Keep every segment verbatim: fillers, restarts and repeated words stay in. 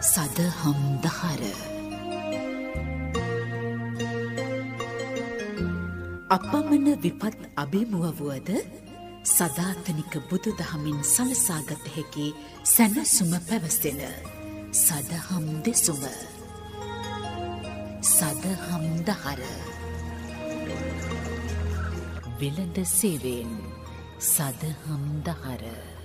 සදහම් දහර අපමණ විපත් අභිමුවවුවද සදාතනික බුදු දහමින් සලසාගත හැකි සැනසුම පැවසෙන සදහම් දෙසුම සදහම් දහර වෙළඳ සේවයෙන් සදහම් දහර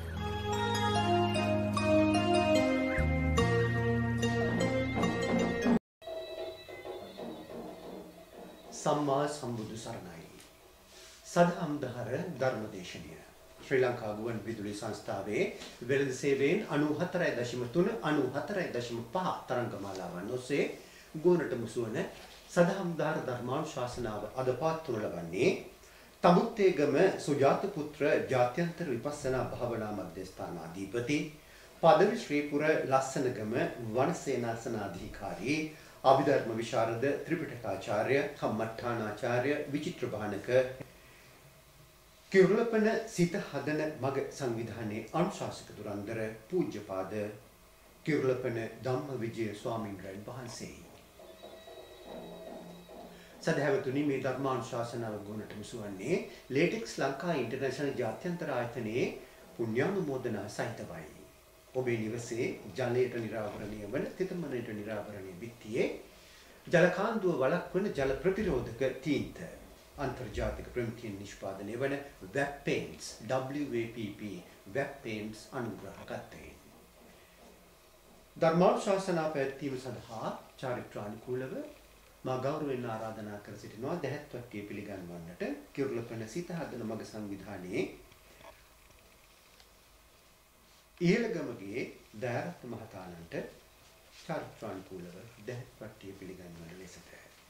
සම්මා සම්බුදු සරණයි. සදහම් දහර ධර්මදේශනය ශ්‍රී ලංකා ගුවන් විදුලි සංස්ථාවේ වෙළඳ සේවයෙන් අනූහතරයි දශම තුන අනූහතරයි දශම පහ තරංගමාලාවන් ඔස්සේ ගුවනට මුසුවන සදහම් දහර ධර්මානුශාසනාව අද පවත්වනු ලබන්නේ තමුත්තේගම සුජාත පුත්‍ර ජාත්‍යන්තර විපස්සනා භාවනා මධ්‍යස්ථානාධිපති පදවි ශ්‍රීපුර ලස්සනගම වනසේනාසනාධිකාරී අභිධර්ම විශාරද ත්‍රිපිටකාචාර්ය කම්මඨානාචාර්ය විචිත්‍ර භානක කිරුළපන සිත හදන මග සංවිධානයේ අනුශාසක දුරන්දර පූජ්‍යපාද කිරුළපන ධම්මවිජය ස්වාමීන් වහන්සේ. සදහැවතුනි, මේ ධර්මානුශාසනාව ගුණට මුසුවන්නේ ලේටෙක්ස් ලංකා ඉන්ටර්නැෂනල් ජාත්‍යන්තර ආයතනයේ පුණ්‍යානුමෝදනා සහිතවයි. ඔබේ නිවසේ ජලයට නිරාවරණය වන තිතමනයට නිරාවරණය බිත්තියේ ජල කාන්දුව වළක්වන ජල ප්‍රතිරෝධක තීන්ත අන්තර්ජාතික ප්‍රමිතියෙන් නිෂ්පාදනය වන web paints W A P P web paints අනුග්‍රහකත්වයෙන් ධර්මානුශාසනා පැවැත්වීම සඳහා චාරිත්‍රානුකූලව මා ගෞරවයෙන් ආරාධනා කර සිටිනවා දැහැත්වක්කේ පිළිගන්වන්නට කිරුළපන සිත හදන මග සංවිධානයේ ඊළගමගේ දයාරත් මහතානන්ට චාරිත්‍රානුකූලව දැහැත්වට්ටිය පිළිගන්වන ලෙසට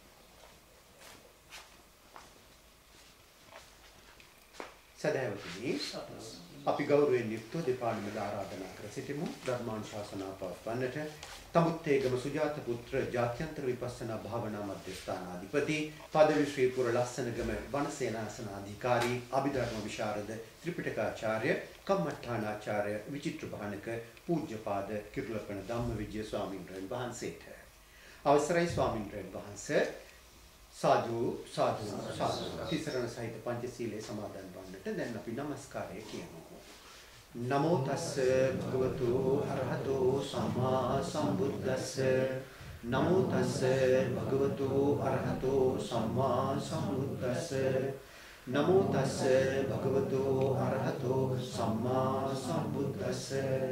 සදහැවතුනි, අපි ගෞරවයෙන් යුක්තව දෙපාර්තමේන්තුවට ආරාධනා කර සිටිමු ධර්මානුශාසනා පවත්වන්නට තමුත්තේගම සුජාත පුත්‍ර ජාත්‍යන්තර විපස්සනා භාවනා මධ්‍යස්ථානාධිපති පදවි ශ්‍රීපුර ලස්සනගම වනසේනාසනාධිකාරී අභිධර්ම විශාරද ත්‍රිපිටකාචාර්ය කම්මඨානාචාර්ය විචිත්‍ර භානක පූජ්‍යපාද කිරුළපන ධම්මවිජය ස්වාමීන් වහන්සේට අවසරයි ස්වාමීන් වහන්සේ. සාදු සාදු සාදු තිසරණ සහිත පංචශීලයේ සමාදන් වන්නට දැන් අපි নমස්කාරය කියමු. නමෝ තස්ස භගවතු අරහතෝ සම්මා සම්බුද්දස්ස නමෝ තස්ස භගවතු අරහතෝ සම්මා සම්බුද්දස්ස නමෝ තස්ස භගවතු අරහතෝ සම්මා සම්බුද්දස්ස.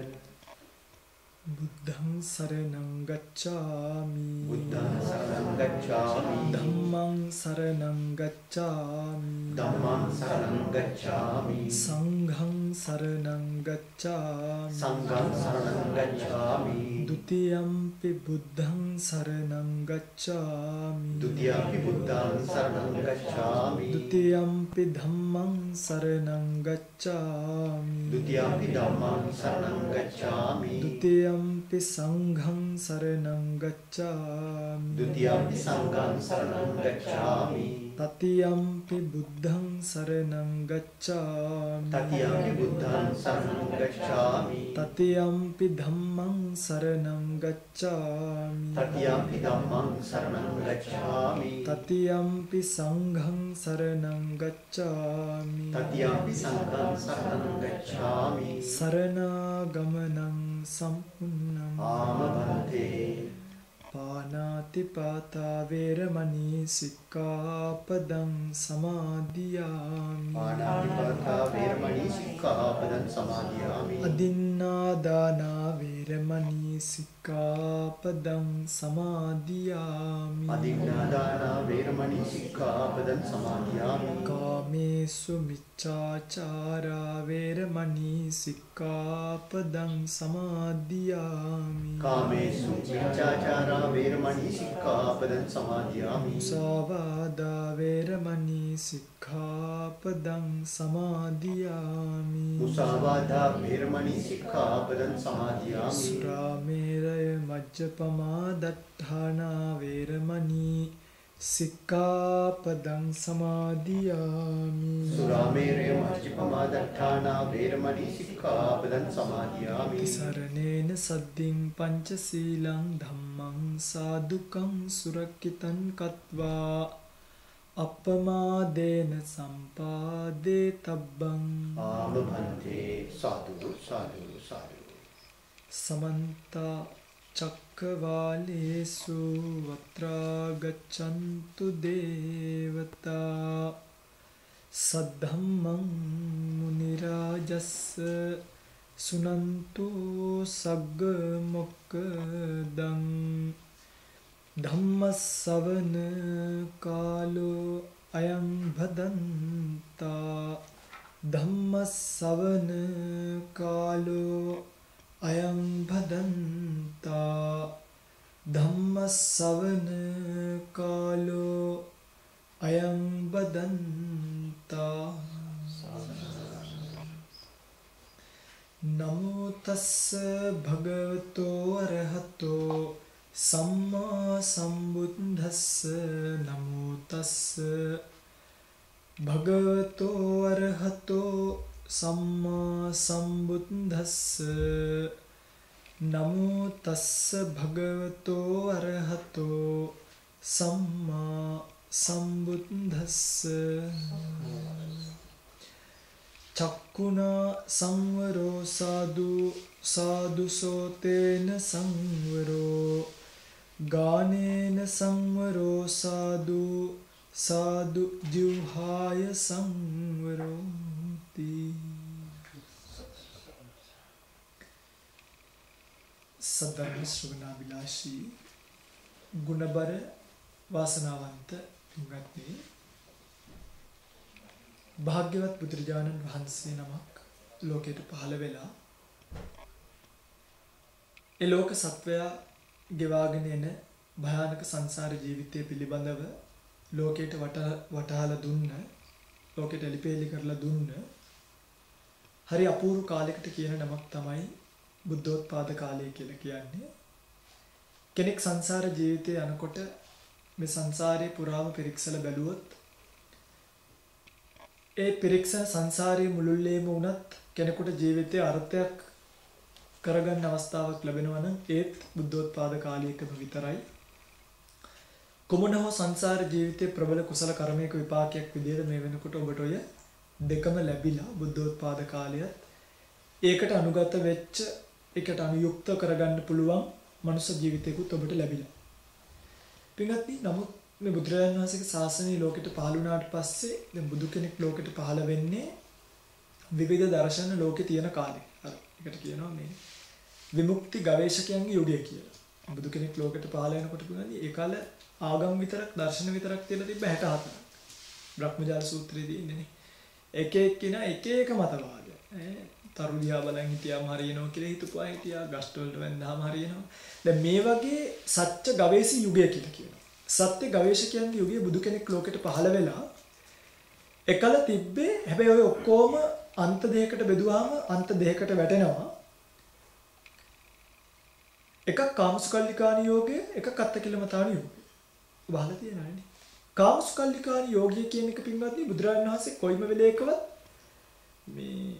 බුද්ධං සරණං ගච්ඡාමි බුද්ධං සරණං ගච්ඡාමි ධම්මං සරණං ගච්ඡාමි ධම්මං සරණං ගච්ඡාමි සංඝං සරණං ගච්ඡාමි සංඝං සරණං ගච්ඡාමි ဒ ුතියම්පි බුද්ධං සරණං ගච්ඡාමි ဒ ුතියම්පි බුද්ධං සරණං ගච්ඡාමි ဒ ුතියම්පි ධම්මං සරණං ගච්ඡාමි ဒ ුතියම්පි ධම්මං සරණං ගච්ඡාමි ဒ ුතියම්පි සංඝං සරණං ගච්ඡාමි ဒ ුතියම්පි සංඝං සරණං ගච්ඡාමි තතියම්පි බුද්ධං සරණං ගච්ඡාමි තතියම්පි බුද්ධං සරණං ගච්ඡාමි තතියම්පි ධම්මං සරණං ගච්ඡාමි තතියම්පි ධම්මං සරණං ගච්ඡාමි තතියම්පි සංඝං සරණං ගච්ඡාමි තතියම්පි සංඝං සරණං ගච්ඡාමි සරණාගමනං සම්පූර්ණං ආමබන්තේ පානාති පාතා වේරමණී සික්ඛාපදං සමාදියාමි පානාති පාතා වේරමණී සික්ඛාපදං සමාදියාමි අදින්නාදානා වේරමණී සික්ඛාපදං සමාදියාමි අදින්නාදානා වේරමණී සික්ඛාපදං සමාදියාමි කාමේසු මිච්ඡාචාරා වේරමණී සික්ඛාපදං සමාදියාමි කාමේසු මිච්ඡාචාරා වේරමණී සික්ඛාපදං සමාදියාමි මුසාවාදා වේරමණී සික්ඛාපදං සමාදියාමි මුසාවාදා වේරමණී සික්ඛාපදං සමාදියාමි සුරාමේරය මජ්ජපමා දට්ඨානා වේරමණී සික්ඛාපදං සමාදියාමි සුරාමේරය මජ්ජපමා දත්තානා වේරමණී සික්ඛාපදං සමාදියාමි සරණේන සද්දින් පංචශීලං ධම්මං සාදුකං සුරක්කිතං කତ୍වා අප්පමාදේන සම්පාදේ තබ්බං ආමභන්තේ සාදු සාදු සාදු සමන්ත චක්කවාලේසු වත්‍රා ගච්ඡන්තු දේවතා සද්ධම්මං මුනි රාජස්ස සුනන්තු සග්ග මොක්කදං ධම්ම ශ්‍රවණ කාලෝ අයං භදන්තා ධම්ම ශ්‍රවණ කාලෝ අයං භදන්තා ධම්ම ශ්‍රවණ කාලෝ අයං භදන්තා නමෝ තස්ස භගවතෝ අරහතෝ සම්මා සම්බුද්දස්ස නමෝ තස්ස භගවතෝ අරහතෝ සම්මා සම්බුද්දස්ස නමෝ තස්ස භගවතෝ අරහතෝ සම්මා සම්බුද්දස්ස චක්කුණා සංවරෝ සාදු සාදු සෝතේන සංවරෝ ගානේන සංවරෝ සාදු සාදු ජිව්හාය සංවරෝ සද්ධර්ම ශ්‍රවණාභිලාෂී ගුණබර වාසනාවන්ත පින්වත්නි භාග්‍යවත් බුදුරජාණන් වහන්සේ නමක් ලෝකයට පහළ වෙලා ඒ ලෝක සත්වයා ගෙවාගෙන එන භයානක සංසාර ජීවිතය පිළිබඳව ලෝකයට වටහලා දුන්න ලෝකයට එලිපෙලි කරලා දුන්න හරි අපූර්ව කාලයකට කියන නමක් තමයි බුද්ධෝත්පාද කාලය කියලා කියන්නේ. කෙනෙක් සංසාර ජීවිතේ යනකොට මේ සංසාරේ පුරාම පිරික්සලා බැලුවොත් ඒ පිරික්සන සංසාරයේ මුළුල්ලේම වුණත් කෙනෙකුට ජීවිතයේ අර්ථයක් කරගන්න අවස්ථාවක් ලැබෙනවා නම් ඒත් බුද්ධෝත්පාද කාලයකම විතරයි. කොමුණ හෝ සංසාර ජීවිතයේ ප්‍රබල කුසල කර්මයක විපාකයක් විදිහට මේ වෙනකොට ඔබට ඔය දෙකම ලැබිලා බුද්ධෝත්පාද කාලයත් ඒකට අනුගත වෙච්ච ඒකට අනුයුක්ත කරගන්න පුළුවන් මනුෂ්‍ය ජීවිතයකුත් ඔබට ලැබිලා. පින්වත්නි නමුත් මේ බුදුරජාණන් වහන්සේගේ ශාසනය ලෝකෙට පහළ වුණාට පස්සේ දැන් බුදු කෙනෙක් ලෝකෙට පහළ වෙන්නේ විවිධ දර්ශන ලෝකේ තියෙන කාලේ. අර ඒකට කියනවා මේ විමුක්ති ගවේෂකයන්ගේ යුගය කියලා. බුදු කෙනෙක් ලෝකෙට පහළ වෙනකොට පුණාදී ඒ කාලේ ආගම් විතරක් දර්ශන විතරක් තියලා තිබ්බ හැට හතරක්. බ්‍රහ්මජාල සූත්‍රයේදී ඉන්නේ. එක එක්කින එක එක මතවාද. ඈ තරු දිහා බලන් හිටියාම හරියනවා කියලා හිතපුවා හිටියා. ගස්ට වලට වැන්දාම හරියනවා. දැන් මේ වගේ සත්‍ය ගවේෂී යුගය කියලා කියනවා. සත්‍ය ගවේෂකයන්ගේ යුගයේ බුදු කෙනෙක් ලෝකෙට පහළ වෙලා එකල තිබ්බේ හැබැයි ඔය ඔක්කොම අන්ත දෙකකට බෙදුවාම අන්ත දෙකකට වැටෙනවා. එකක් කාමසුකල්ලිකාණ යෝගය, එකක් අත්තකිලමතාණ යෝගය. ඔබ අහලා තියෙනවනේ. කාමසුකල්ලිකාණ යෝගය කියන එක පින්වත්නි බුදුරජාණන් වහන්සේ කොයිම වෙලේකවත් මේ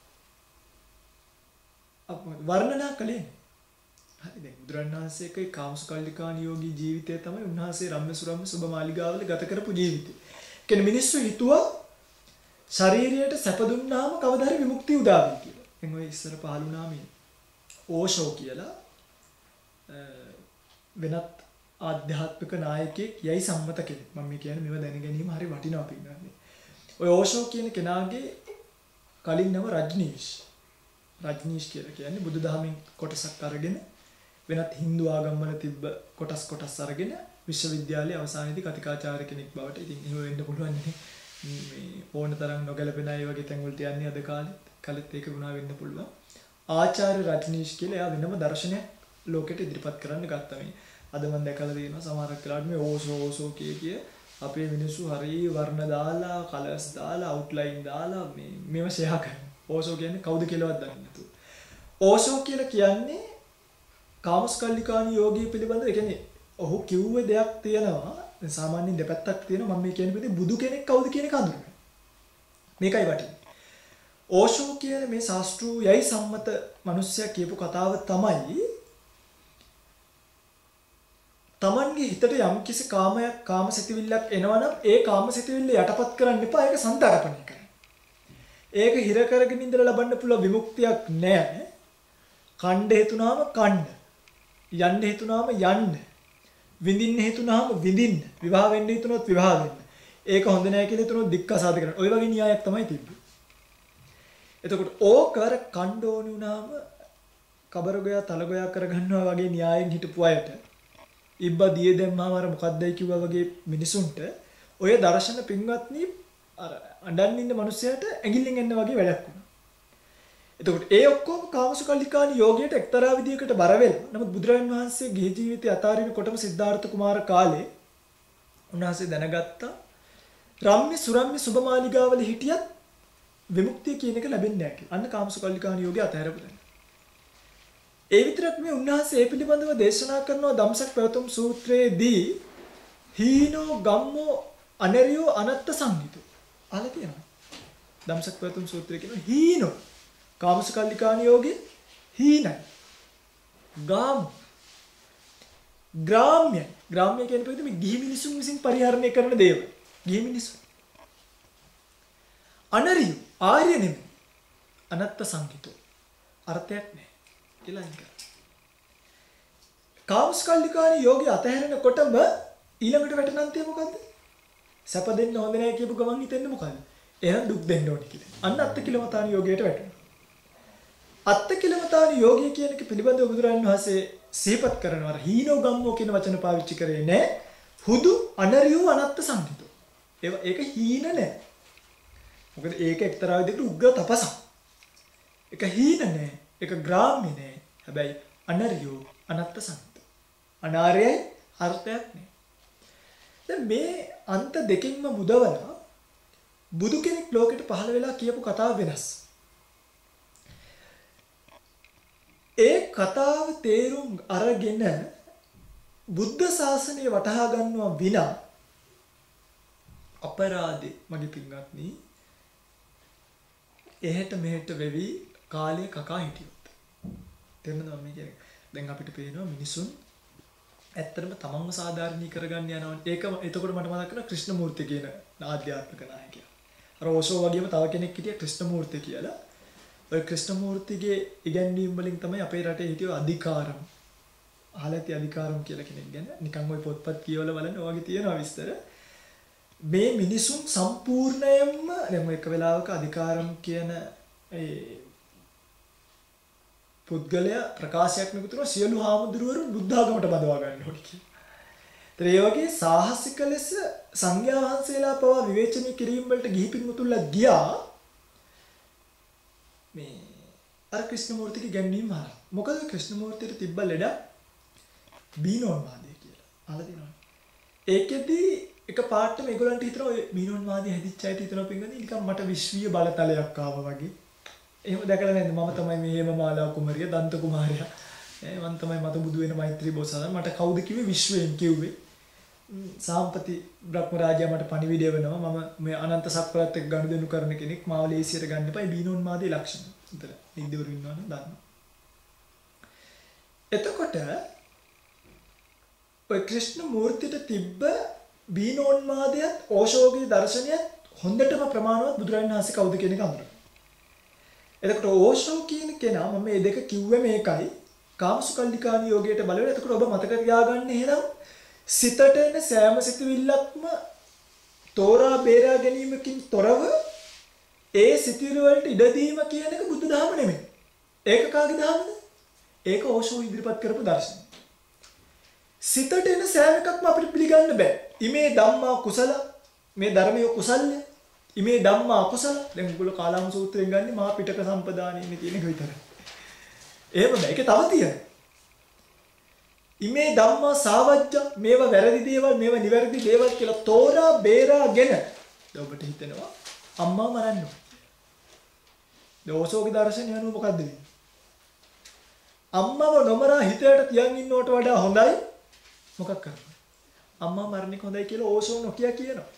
අප වර්ණනා කළේ හරි දැන් බුදුරජාණන් වහන්සේගේ කාමසුකල්ලිකාණ යෝගී ජීවිතය තමයි උන්වහන්සේ රම්‍ය සුරම්‍ය සුබ මාලිගාවල ගත කරපු ජීවිතය. කියන්නේ මිනිස්සු හිතුවා ශරීරයට සැප දුන්නාම කවදා හරි විමුක්තිය උදා වෙයි කියලා. එන් ඔය ඉස්සර පහළ වුණා මේ ඕෂෝ කියලා වෙනත් ආධ්‍යාත්මික නායකයෙක් යයි සම්මත කෙනෙක්. මම මේ කියන්නේ මේව දැන ගැනීම හරි වටිනවා පින්නන්නේ. ඔය ඕෂෝ කියන කෙනාගේ කලින් නම රජ්නීෂ්. රජ්නීෂ් කියලා කියන්නේ බුදුදහමින් කොටසක් අරගෙන වෙනත් හින්දු ආගම්වල තිබ්බ කොටස් කොටස් අරගෙන විශ්වවිද්‍යාලයේ අවසානයේදී කතිකාචාර්ය කෙනෙක් බවට ඉතින් එහෙම වෙන්න පුළුවන් නේ. මේ ඕන තරම් නොගැලපෙන අය වගේ තැන් වලට යන්නේ අද කාලෙත් කලත් ඒක වුණා වෙන්න පුළුවන්. ආචාර්ය රජ්නීෂ් කියලා එයා වෙනම දර්ශනයක් ලෝකෙට ඉදිරිපත් කරන්න ගත්තා මේ. අද මම දැකලා තියෙනවා සමහරක් වෙලාවට මේ ඕසෝ ඕසෝ කිය කිය අපේ මිනිස්සු හරිය වර්ණ දාලා කලර්ස් දාලා අවුට්ලයින් දාලා මේ මේව ෂෙයා කරනවා. ඕසෝ කියන්නේ කවුද කියලාවත් දන්නේ නැතුව. ඕසෝ කියලා කියන්නේ කාමස්කල්ලිකාණ යෝගී පිළිබඳව. ඒ කියන්නේ ඔහු කිව්ව දෙයක් තියෙනවා. දැන් සාමාන්‍යයෙන් දෙපැත්තක් තියෙනවා. මම මේ කියන විදිහේ බුදු කෙනෙක් කවුද කියන එක හඳුනගන්න. මේකයි වටින්නේ. ඕෂෝ කියන මේ ශාස්ත්‍රූයයි සම්මත මිනිස්සයා කියපු කතාව තමයි තමන්ගේ හිතට යම් කිසි කාමයක් කාමසිතවිල්ලක් එනවනම් ඒ කාමසිතවිල්ල යටපත් කරන්න එපා. ඒක සංතරපණය කරන්න. ඒක හිර කරගෙන ඉඳලා ලබන්න පුළුවන් විමුක්තියක් නැහැ. කණ්ඩ හේතුනාම කණ්ඩ. යන්න හේතුනාම යන්න. විඳින්න හේතුනාම විඳින්න. විවාහ වෙන්න හේතුනොත් විවාහ වෙන්න. ඒක හොඳ නැහැ කියලා හිතනොත් දික්කසාද කරන්න. ওই වගේ න්‍යායක් තමයි තිබ්බේ. එතකොට ඕකර කණ්ඩ ඕනි වුණාම කබර ගෝයා තල ගෝයා කරගන්නවා වගේ න්‍යායෙන් හිටපු අයට ඉබ්බා දියේ දැම්මාම අර මොකක්දයි කිව්වා වගේ මිනිසුන්ට ඔය දර්ශන පින්වත්නි අර අඬන් ඉන්න මිනිස්සයාට ඇඟිල්ලෙන් එන්න වගේ වැඩක් වුණා. එතකොට ඒ ඔක්කොම කාමසුකල්ලිකානි යෝගයට එක්තරා විදියකට බර වෙලා. නමුත් බුදුරජාණන් වහන්සේ ගිහි ජීවිතය අතාරිනකොටම සිද්ධාර්ථ කුමාර කාලේ උන්වහන්සේ දැනගත්තා රම්මි සුරම්මි සුබමාලිගාවල හිටියත් විමුක්තිය කියන එක ලැබෙන්නේ නැහැ කියලා. අන්න කාමසුකල්ලිකානි යෝගය අතහැරපු දැන. ඒ විතරක් මේ උන්වහන්සේ ඒ පිළිබඳව දේශනා කරනවා ධම්සක් පැවතුම් සූත්‍රයේදී හීනෝ ගම්මෝ අනරියෝ අනත්ත සංහිතෝ. අහලා තියෙනවා. ධම්සක් පැවතුම් සූත්‍රයේ කියනවා හීනෝ කාමසුකල්ලිකානි යෝගේ හීනයි. ගාම ග්‍රාම්‍ය ග්‍රාම්‍ය කියන පොතේ මේ ගිහි මිනිසුන් විසින් පරිහරණය කරන දේවල්. ගිහි මිනිසු. අනරියෝ ආර්ය නෙමෙයි. අනත්ත සංහිතෝ. අර්ථයක් නැහැ. කියලා ඉංග්‍රීසි. කාමසුකල්ලිකානි යෝගී අතහැරෙනකොටම ඊළඟට වැටෙන අන්තය මොකද්ද? සැප දෙන්න හොඳ නැහැ කියපු ගමන් හිතෙන්නේ මොකද්ද? එහෙනම් දුක් දෙන්න ඕනේ කියලා. අන්න අත්තිකිලමතානි යෝගයට වැටෙනවා. අත්තිකිලමතානි යෝගී කියන එක පිළිබඳව බුදුරජාණන් වහන්සේ සිහිපත් කරනවා. හීනෝ ගම්මෝ කියන වචන පාවිච්චි කරේ නැහැ. හුදු අනරියෝ අනත්ත සංහිතෝ. ඒක හීන නැහැ. මොකද ඒක එක්තරා විදිහකට උග්‍ර තපසක්. ඒක හීන නැහැ. ඒක ග්‍රාම්‍ය නෑ. හැබැයි අනරියෝ අනත්ත සංහිත. අනාර්යයි අර්ථයක් නෑ. දැන් මේ අන්ත දෙකෙන්ම මුදවලා බුදු කෙනෙක් ලෝකෙට පහළ වෙලා කියපු කතාව වෙනස්. ඒ කතාව තේරුම් අරගෙන බුද්ධ ශාසනය වටහා ගන්නවා විනා අපරාධේ මගේ පින්වත්නි එහෙට මෙහෙට වෙවි කාලය කකා හිටියොත්. තේරුණාද මම කියන්නේ? දැන් අපිට පේනවා මිනිසුන් ඇත්තටම තමන්ව සාධාරණී කරගන්න යනවා. ඒක එතකොට මට මතක් වෙනවා ක්‍රිෂ්ණමූර්ති කියන ආධ්‍යාත්මික නායකයා. අර ඕෂෝ වගේම තව කෙනෙක් හිටියා ක්‍රිෂ්ණමූර්ති කියලා. ඔය ක්‍රිෂ්ණමූර්තිගේ ඉගැන්වීම් වලින් තමයි අපේ රටේ හිටිය අධිකාරම්. අහලා ඇති අධිකාරම් කියලා කෙනෙක් ගැන නිකන් ওই පොත්පත් කියවලා බලන්න ඔයගේ තියෙනවා විස්තර. මේ මිනිසුන් සම්පූර්ණයෙන්ම දැන් එක වෙලාවක අධිකාරම් කියන ඒ පුද්ගලයා ප්‍රකාශයක් නිකුත් සියලු හාමුදුරුවරු බුද්ධ ආගමට බඳවා ගන්න ඕනේ කියලා. ඒතර ඒ වගේ සාහසික ලෙස සංඝයා වහන්සේලා පවා විවේචනය කිරීම වලට ගිහි පින්මුතුල්ලා ගියා. මේ අර ක්‍රිෂ්ණමූර්තිගේ ගැන්වීම හරහා. මොකද ක්‍රිෂ්ණමූර්තිට තිබ්බ ලෙඩ බීනෝන්මාදය කියලා. අහලා තියෙනවද? ඒකෙදි එක පාට මේගොල්ලන්ට හිතනවා ඔය බීනෝන්මාදය හැදිච්ච අයට හිතනවා පින්ගන්නේ නිකන් මට විශ්වීය බලතලයක් ආවා වගේ. එහෙම දැකලා නැද්ද? මම තමයි මේ හේමමාලා කුමරිය, දන්ත කුමාරයා. ඈ මම තමයි මත බුදු වෙන මෛත්‍රී බෝසතාණන්. මට කවුද කිව්වේ විශ්වයෙන් කිව්වේ? සාම්පති බ්‍රහ්ම රාජයා මට පණිවිඩය වෙනවා. මම මේ අනන්ත සක්වලත් එක්ක ගනුදෙනු කරන කෙනෙක්. මාව ලේසියට ගන්න එපා. බීනෝන්මාදයේ ලක්ෂණ. උතල නිද්දවරු ඉන්නවනම් දන්නවා. එතකොට ඔය ක්‍රිෂ්ණ මූර්තියට තිබ්බ බීනෝන්මාදයත් ඕෂෝගේ දර්ශනයත් හොඳටම ප්‍රමාණවත් බුදුරජාණන් වහන්සේ කවුද කියන එක අඳුරනවා. එතකොට ඕෂෝ කියන කෙනා මම මේ දෙක කිව්වේ මේකයි කාමසුකල්ලිකානි යෝගයට බලවෙන. එතකොට ඔබ මතක තියාගන්න එහෙනම් සිතට එන සෑම සිතුවිල්ලක්ම තෝරා බේරා ගැනීමකින් තොරව ඒ සිතුවිලි වලට ඉඩ දීම කියන එක බුදුදහම නෙමෙයි. ඒක කාගේ දහමද? ඒක ඕෂෝ ඉදිරිපත් කරපු දර්ශනය. සිතට එන සෑම එකක්ම අපිට පිළිගන්න බෑ. ඉමේ ධම්මා කුසල මේ ධර්මයේ කුසල්ය. ඉමේ ධම්මා අකුසල. දැන් ඔයගොල්ලෝ කාලාම සූත්‍රයෙන් ගන්නේ මහා පිටක සම්පදානියේ තියෙන එක විතරයි. එහෙම බෑ. ඒක තව තියෙනවා. ඉමේ ධම්මා සාවජ්ජ මේවා වැරදි දේවල් මේවා නිවැරදි දේවල් කියලා තෝරා බේරාගෙන ඔබට හිතෙනවා අම්මා මරන්න ඕනේ. දෝෂෝගේ දර්ශනය අනුව මොකද්ද වෙන්නේ? අම්මව නොමරා හිතයට තියන් ඉන්නවට වඩා හොඳයි මොකක් කරන්නේ? අම්මා මරණ එක හොඳයි කියලා ඕෂෝ නොකිය කියනවා.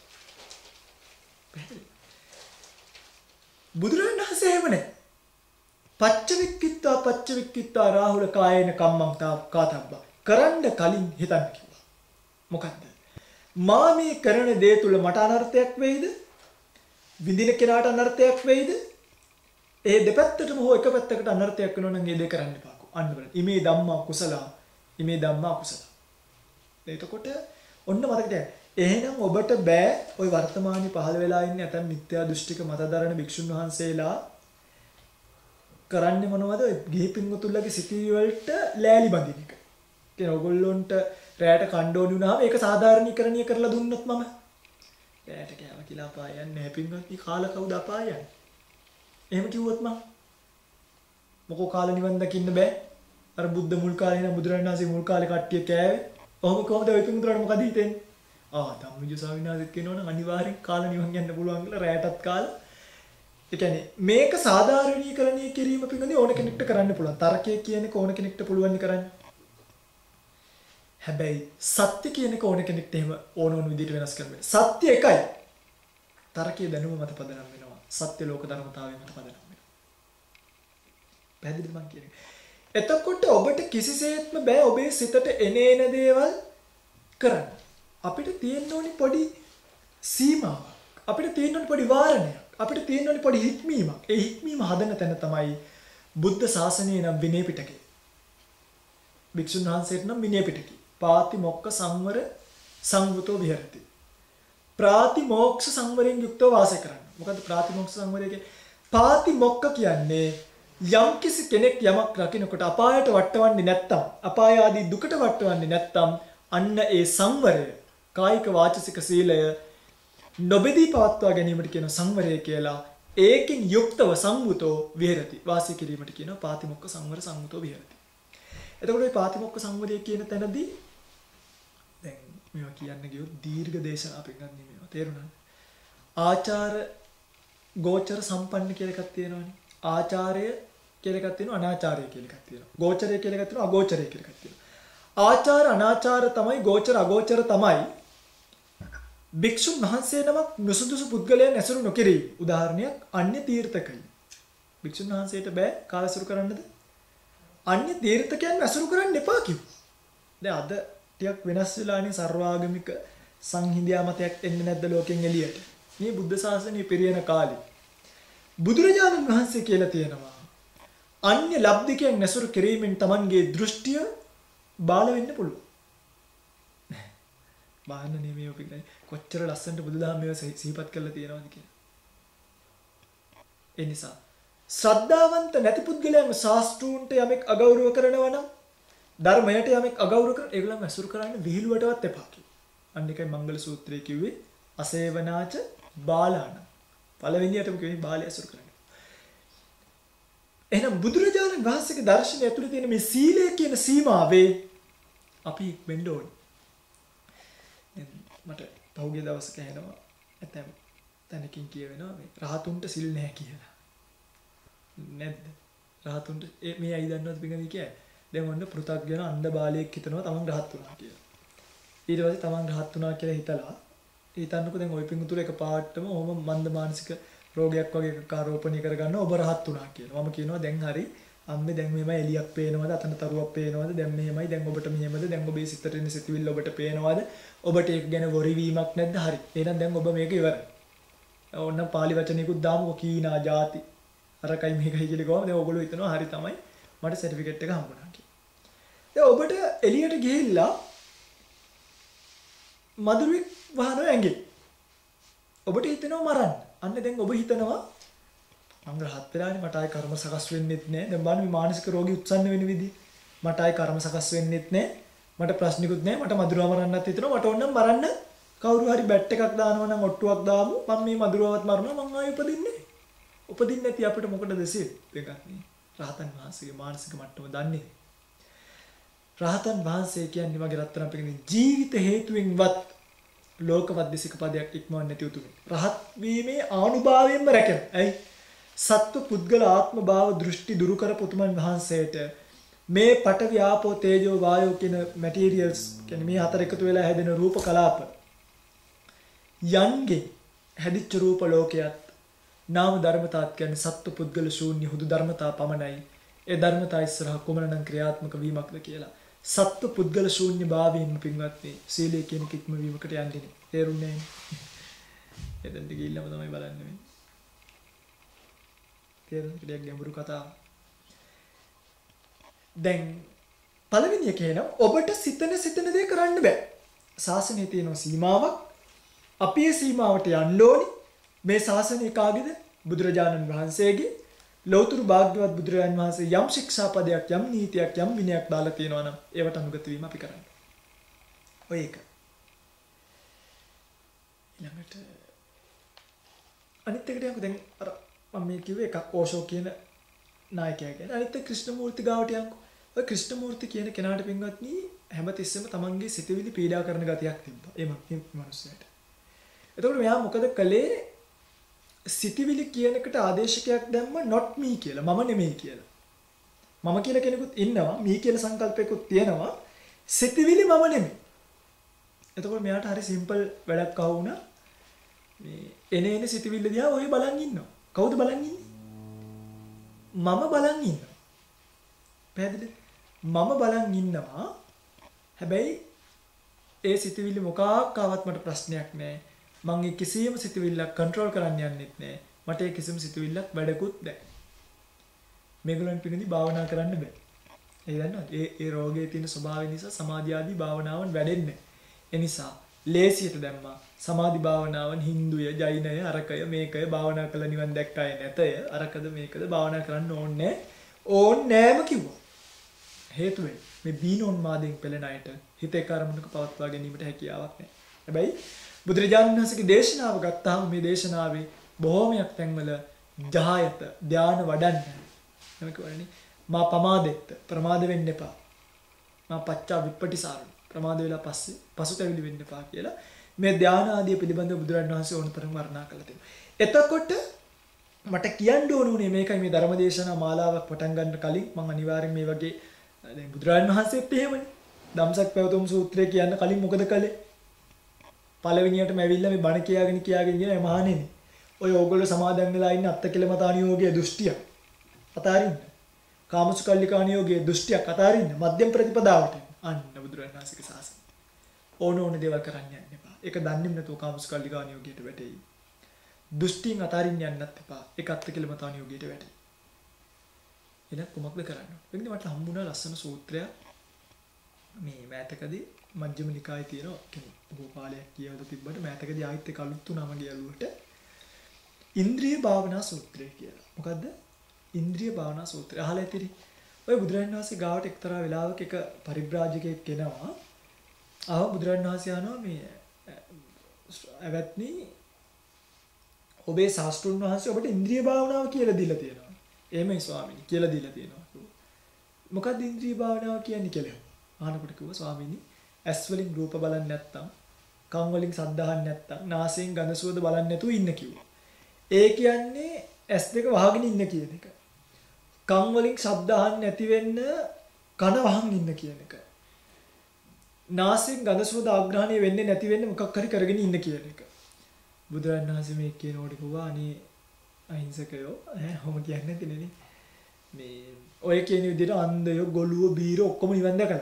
බුදුරජාණන් වහන්සේ එහෙම නැහැ. පච්චවික්කිත්වා පච්චවික්කිත්වා රාහුල කායේන කම්මං කාතබ්බා. කරන්න කලින් හිතන්න කිව්වා. මොකද්ද? මා මේ කරන දේ තුල මට අනර්ථයක් වෙයිද? විඳින කෙනාට අනර්ථයක් වෙයිද? ඒ දෙපැත්තටම හෝ එක පැත්තකට අනර්ථයක් වෙනවා නම් ඒ දෙක කරන්න එපාකෝ. අන්න බලන්න. ඉමේ ධම්මා කුසලා, ඉමේ ධම්මා කුසලා. එතකොට ඔන්න මතක තියාගන්න. එහෙනම් ඔබට බෑ ওই වර්තමානයේ පහළ වෙලා ඉන්නේ නැත්නම් මිත්‍යා දෘෂ්ටික මතදරන භික්ෂුන් වහන්සේලා කරන්නේ මොනවද? ඔය ගිහි පින්වතුන්ලගේ සිතිවිලි වලට ලෑලි බඳින එක. කියන ඔයගොල්ලොන්ට රැයට කණ්ඩෝනි වුණාම ඒක සාධාරණීකරණය කරලා දුන්නොත් මම රැයට කෑවා කියලා අපාය යන්නේ නැහැ පින්වත්නි. කාලා කවුද අපාය යන්නේ? එහෙම කිව්වොත් මම මොකෝ කාලා නිවන් දකින්න බෑ. අර බුද්ධ මුල් කාලේ ඉඳන් බුදුරජාණන් වහන්සේ මුල් කාලේ කට්ටිය කෑවේ. ඔහොම කොහොමද ඔය පින්වතුන්ට මොකද හිතෙන්නේ? ආ ධම්මවිජය ස්වාමීන් වහන්සේත් කියනවනම් අනිවාර්යෙන් කාලා නිවන් යන්න පුළුවන් කියලා රැයටත් කාලා. ඒ කියන්නේ මේක සාධාරණීකරණය කිරීම පිළිබඳව ඕන කෙනෙක්ට කරන්න පුළුවන්. තර්කයේ කියන්නේ ඕන කෙනෙක්ට පුළුවන් කරන්න. හැබැයි සත්‍ය කියන්නේ ඕන කෙනෙක්ට එහෙම ඕන ඕන විදිහට වෙනස් කරන්න බෑ. සත්‍ය එකයි. තර්කයේ දැනුම මත පදනම් වෙනවා. සත්‍ය ලෝක ධර්මතාවය මත පදනම් වෙනවා. පැහැදිලිද මං කියන්නේ? එතකොට ඔබට කිසිසේත්ම බෑ ඔබේ සිතට එනේන දේවල් කරන්න. අපිට තියෙන්න ඕනි පොඩි සීමාවක්. අපිට තියෙන්න ඕනි පොඩි වාරණයක්. අපිට තියෙන්න ඕනි පොඩි හික්මීමක්. ඒ හික්මීම හදන තැන තමයි බුද්ධ ශාසනයේ නම් විනය පිටකය. භික්ෂුන් වහන්සේට නම් විනය පිටකය. පාතිමොක්ඛ සංවර සංවුතෝ විහෙරති. ප්‍රාතිමෝක්ෂ සංවරයෙන් යුක්තව වාසය කරන්න. මොකද්ද ප්‍රාතිමෝක්ෂ සංවරය කියන්නේ? පාතිමොක්ඛ කියන්නේ යම් කිසි කෙනෙක් යමක් රකින්නකොට අපායට වටවන්නේ නැත්තම්, අපාය ආදී දුකට වටවන්නේ නැත්තම් අන්න ඒ සංවරය, කායික වාචසික සීලය නොබෙදී පවත්වා ගැනීමට කියන සංවරය කියලා. ඒකින් යුක්තව සංවුතෝ විහෙරති. වාසය කිරීමට කියනවා පාතිමොක්ඛ සංවර සංවුතෝ විහෙරති. එතකොට මේ පාතිමොක්ඛ සංවරය කියන තැනදී දැන් මේවා කියන්න ගියොත් දීර්ඝ දේශනා අපිට ගන්න මේවා තේරුණාද? ආචාර ගෝචර සම්පන්න කියලා එකක් තියෙනවනේ. ආචාරය කියලා එකක් තියෙනවා, අනාචාරය කියලා එකක් තියෙනවා. ගෝචරය කියලා එකක් තියෙනවා, අගෝචරය කියලා එකක් තියෙනවා. ආචාර අනාචාර තමයි, ගෝචර අගෝචර තමයි භික්ෂුන් වහන්සේ නමක් නුසුදුසු පුද්ගලයන් ඇසුරු නොකිරීම. උදාහරණයක් අන්‍ය තීර්ථකයි. භික්ෂුන් වහන්සේට බෑ කාලසුරු කරන්නද? අන්‍ය තීර්ථකයන් ඇසුරු කරන්න එපා කිව්වා. දැන් අද ටිකක් වෙනස් වෙලානේ සර්වාගමික සංහිඳියා මතයක් එන්නේ නැද්ද ලෝකෙන් එළියට? මේ බුද්ධ ශාසනය පිරියන කාලේ බුදුරජාණන් වහන්සේ කියලා තියෙනවා අන්‍ය ලබ්ධිකයන් ඇසුරු කිරීමෙන් Tamanගේ දෘෂ්ටිය බාල වෙන්න පුළුවන්. බාහන නෙමෙයි ඔපිට කොච්චර ලස්සනට බුදුදහම මේවා සිහිපත් කරලා තියෙනවද කියලා. ඒ නිසා ශ්‍රද්ධාවන්ත නැති පුද්ගලයන් ශාස්ත්‍රූන්ට යමෙක් අගෞරව කරනවා නම්, ධර්මයට යමෙක් අගෞරව කරන ඒගොල්ලන් ඇසුරු කරන්න විහිළුවටවත් එපා කිව්වා. අන්න එකයි මංගල සූත්‍රයේ කිව්වේ අසේවනාච බාලාන. පළවෙනියටම කිව්වේ බාලය ඇසුරු කරන්න. එහෙනම් බුදුරජාණන් වහන්සේගේ දර්ශනය ඇතුළේ තියෙන මේ සීලය කියන සීමාවේ අපි වෙන්න ඕනේ. මට පහුගිය දවසක ඇහෙනවා ඇතැම් තැනකින් කියවෙනවා මේ රහතුන්ට සිල් නැහැ කියලා. නැද්ද? රහතුන්ට මේ අයි දන්නවද පිටින් කියන්නේ? දැන් ඔන්න පෘථග්ජන අන්ධ බාලයෙක් හිතනවා තමන් රහත් වුණා කියලා. ඊට පස්සේ තමන් රහත් වුණා කියලා හිතලා හිතන්නකෝ දැන් ওই පිටුතුල එක පාටම ඔහොම මන්ද මානසික රෝගයක් වගේ එකක් ආරෝපණය කරගන්න ඔබ රහත් වුණා කියලා. මම කියනවා දැන් හරි අම්මේ දැන් මෙහෙම එලියක් පේනවද? අතන තරුවක් පේනවද? දැන් මෙහෙමයි. දැන් ඔබට මෙහෙමද? දැන් ඔබේ සිතට එන සිතුවිල්ල ඔබට පේනවද? ඔබට ඒක ගැන වොරි වීමක් නැද්ද? හරි. එහෙනම් දැන් ඔබ මේක ඉවරයි. ඕන්න පාලි වචනයකුත් දාමුකෝ කීනා ಜಾති. අරකයි මේකයි කියලා කොහොමද? දැන් ඔයගොල්ලෝ හිතනවා හරි තමයි මට සර්ටිෆිකේට් එක හම්බුණා කියලා. දැන් ඔබට එළියට ගිහිල්ලා මధుරෙක් වහනවා ඇඟේ. ඔබට හිතෙනවා මරන්න. අන්න දැන් ඔබ හිතනවා මම රහත් වෙලානේ මට ආයි කර්ම සකස් වෙන්නෙත් නෑ. දැන් බලන්න මේ මානසික රෝගී උත්සන්න වෙන විදිහ. මට ආයි කර්ම සකස් වෙන්නෙත් නෑ. මට ප්‍රශ්නිකුත් නෑ. මට මధుරව මරන්නත් හිතෙනවා. මට ඕනම් මරන්න කවුරු හරි බැට් එකක් දානවා නම් ඔට්ටුවක් දාමු. මම මේ මధుරවවත් මරනවා. මං ආයි උපදින්නේ. උපදින්නේ නැති අපිට මොකටද සිල් දෙකක් නේ. රහතන් වහන්සේගේ මානසික මට්ටම දන්නේ. රහතන් වහන්සේ කියන්නේ වගේ රත්තරන් පිටින් ජීවිත හේතුවෙන්වත් ලෝකවද්දිසික පදයක් ඉක්මවන්නේ නැති උතුමෙක්. රහත් වීමේ ආනුභාවයෙන්ම රැකෙන. ඇයි? සත්ව පුද්ගල ආත්ම භාව දෘෂ්ටි දුරු කරපු උතුමන් වහන්සේට මේ පඨවි ආපෝ තේජෝ වායෝ කියන මැටීරියල්ස් කියන්නේ මේ හතර එකතු වෙලා හැදෙන රූප කලාප යන්ගේ හැදිච්ච රූප ලෝකයක් නාම ධර්මතාවත් කියන්නේ සත්ව පුද්ගල ශූන්‍ය හුදු ධර්මතා පමණයි. ඒ ධර්මතා ඉස්සරහා කොමනනම් ක්‍රියාත්මක වීමක්ද කියලා. සත්ව පුද්ගල ශූන්‍ය භාවයෙන් පින්වත්නි සීලය කියන කික්ම වීමකට යන්නේ නේ. තේරුන්නේ නැහැ. එතෙන්ට ගිහිල්ලාම තමයි බලන්නේ මේ. තේරුම් කියක් ගැඹුරු කතාව. දැන් පළවෙනි එක එනවා ඔබට සිතන සිතන දේ කරන්න බෑ. ශාසනයේ තියෙන සීමාවක්. අපි ඒ සීමාවට යන්න ඕනි. මේ ශාසනය කාගේද? බුදුරජාණන් වහන්සේගේ. ලෞතර භාග්‍යවත් බුදුරජාණන් වහන්සේ යම් ශික්ෂාපදයක් යම් නීතියක් යම් විනයක් දාලා තියෙනවා නම් ඒවට අනුගත වීම අපි කරන්න. ඔය එක. ඊළඟට අනිත් එකට යන්කෝ දැන් අර මම මේ කිව්වේ එකක් ඕෂෝ කියන නායකයා ගැන. අනිත් එක ක්‍රිෂ්ණමූර්ති ගාවට යන්කෝ. ඔය ක්‍රිෂ්ණමූර්ති කියන කෙනාට පින්වත්නි හැමතිස්සෙම තමන්ගේ සිතවිලි පීඩා කරන ගතියක් තිබ්බා. ඒ මනුස්සයාට. එතකොට මෙයා මොකද කළේ? සිතවිලි කියන එකට ආදේශකයක් දැම්ම not me කියලා. මම නෙමෙයි කියලා. මම කියලා කෙනෙකුත් ඉන්නවා. me කියලා සංකල්පයකුත් තියෙනවා. සිතවිලි මම නෙමෙයි. එතකොට මෙයාට හරි සිම්පල් වැඩක් ආව වුණා. මේ එන එන සිතවිල්ල දිහා ඔය බලන් ඉන්නවා. කවුද බලන් ඉන්නේ? මම බලන් ඉන්නවා. පැහැදිලිද? මම බලන් ඉන්නවා. හැබැයි ඒ සිතවිලි මොකක් ආවත් මට ප්‍රශ්නයක් නෑ. මම ඒ කිසියම් සිතවිල්ලක් කන්ට්‍රෝල් කරන්න යන්නෙත් නෑ. මට ඒ කිසිම සිතවිල්ලක් වැඩකුත් නෑ. මේගොල්ලන් පිළිඳි භාවනා කරන්න බෑ. ඒ දන්නවද? ඒ ඒ රෝගයේ තියෙන ස්වභාවය නිසා සමාධි ආදී භාවනාවන් වැඩෙන්නේ. ඒ නිසා ලේසියට දැම්මා සමාධි භාවනාවන් හින්දුය, ජෛනය, අරකය, මේකය භාවනා කළ නිවන් දැක්කය නැතය. අරකද මේකද භාවනා කරන්න ඕනේ ඕනේ නෑම කිව්වා. හේතුව මේ බීනෝන්මාදයෙන් පෙළෙන අයට හිත එක අරමුණක පවත්වා ගැනීමට හැකියාවක් නෑ. හැබැයි බුදුරජාණන් වහන්සේගේ දේශනාව ගත්තාම මේ දේශනාවේ බොහෝමයක් තැන්වල ජායත ධානය වඩන්න. එහෙම කියවනේ මා පමාදෙත්ත ප්‍රමාද වෙන්න එපා. මා පච්චා විප්පටිසාරණ ප්‍රමාද වෙලා පස්සේ පසුතැවිලි වෙන්න එපා කියලා මේ ධාන ආදී පිළිබඳව බුදුරජාණන් වහන්සේ ඕනතරම් වර්ණනා කළා තියෙනවා. එතකොට මට කියන්න ඕන උනේ මේකයි මේ ධර්මදේශනා මාලාවක් පටන් ගන්න කලින් මම අනිවාර්යෙන් මේ වගේ දැන් බුදුරජාණන් වහන්සේත් එහෙමනේ. ධම්සක් පැවතුම් සූත්‍රය කියන්න කලින් මොකද කළේ? පළවෙනියටම ඇවිල්ලා මේ බණ කියාගෙන කියාගෙන ගියා මහණෙනි. ඔය ඕගොල්ලෝ සමාදන් වෙලා ඉන්න අත්තකලමතානියෝගේ දෘෂ්ටිය අතාරින්න. කාමසුකල්ලිකානියෝගේ දෘෂ්ටියක් අතාරින්න. මධ්‍යම ප්‍රතිපදාවට අන්න බුදුරජාණන් වහන්සේගේ ශාසනය. ඕන ඕන දේවල් කරන්න යන්න එපා. ඒක දන්නේ නැතුව කාමසුකල්ලිකානියෝගයට වැටෙයි. දෘෂ්ටියෙන් අතාරින්න යන්නත් එපා. ඒක අත්තකලමතානියෝගයට වැටෙයි. එහෙනම් කොහොමද කරන්නේ? එන්නේ මට හම්බුණා ලස්සන සූත්‍රයක්. මේ මෑතකදී මජ්ක්‍ධිම නිකායේ තියෙනවා කියන්නේ ගෝපාලයක් කියවලා තිබ්බට මෑතකදී ආයිත් එක අලුත් තුනම ගියලුවට ඉන්ද්‍රිය භාවනා සූත්‍රය කියලා. මොකද්ද? ඉන්ද්‍රිය භාවනා සූත්‍රය. අහලා ඇතිරි. ඔය බුදුරජාණන් වහන්සේ ගාවට එක්තරා වෙලාවක එක පරිබ්‍රාජකයෙක් කෙනවා. ආව බුදුරජාණන් වහන්සේ අහනවා මේ ඇවැත්නි ඔබේ ශාස්ත්‍රුන් වහන්සේ ඔබට ඉන්ද්‍රිය භාවනාව කියලා දීලා තියෙනවා. එහෙමයි ස්වාමීනි කියලා දීලා තියෙනවා. මොකක්ද ඉන්ද්‍රිය භාවනාව කියන්නේ කියලා. අහනකොට කිව්වා ස්වාමීනි ඇස් වලින් රූප බලන්නේ නැත්තම්, කන් වලින් ශබ්ද අහන්නේ නැත්තම්, නාසයෙන් ගඳ සුවඳ බලන්නේ නැතුව ඉන්න කිව්වා. ඒ කියන්නේ ඇස් දෙක වහගෙන ඉන්න කියන එක. කන් වලින් ශබ්ද අහන්නේ නැති වෙන්න කන වහන් ඉන්න කියන එක. නාසයෙන් ගඳ සුවඳ ආග්‍රහණය වෙන්නේ නැති වෙන්න මොකක් හරි කරගෙන ඉන්න කියන එක. බුදුරජාණන් වහන්සේ මේ කියනකොට කිව්වා අනේ අහිංසකයෝ ඈ ඔහොම කියන්නේ නැතිනේ. මේ ඔය කියන විදිහට අන්ධයෝ, ගොළුව, බීරෝ ඔක්කොම නිවන් දැකලා.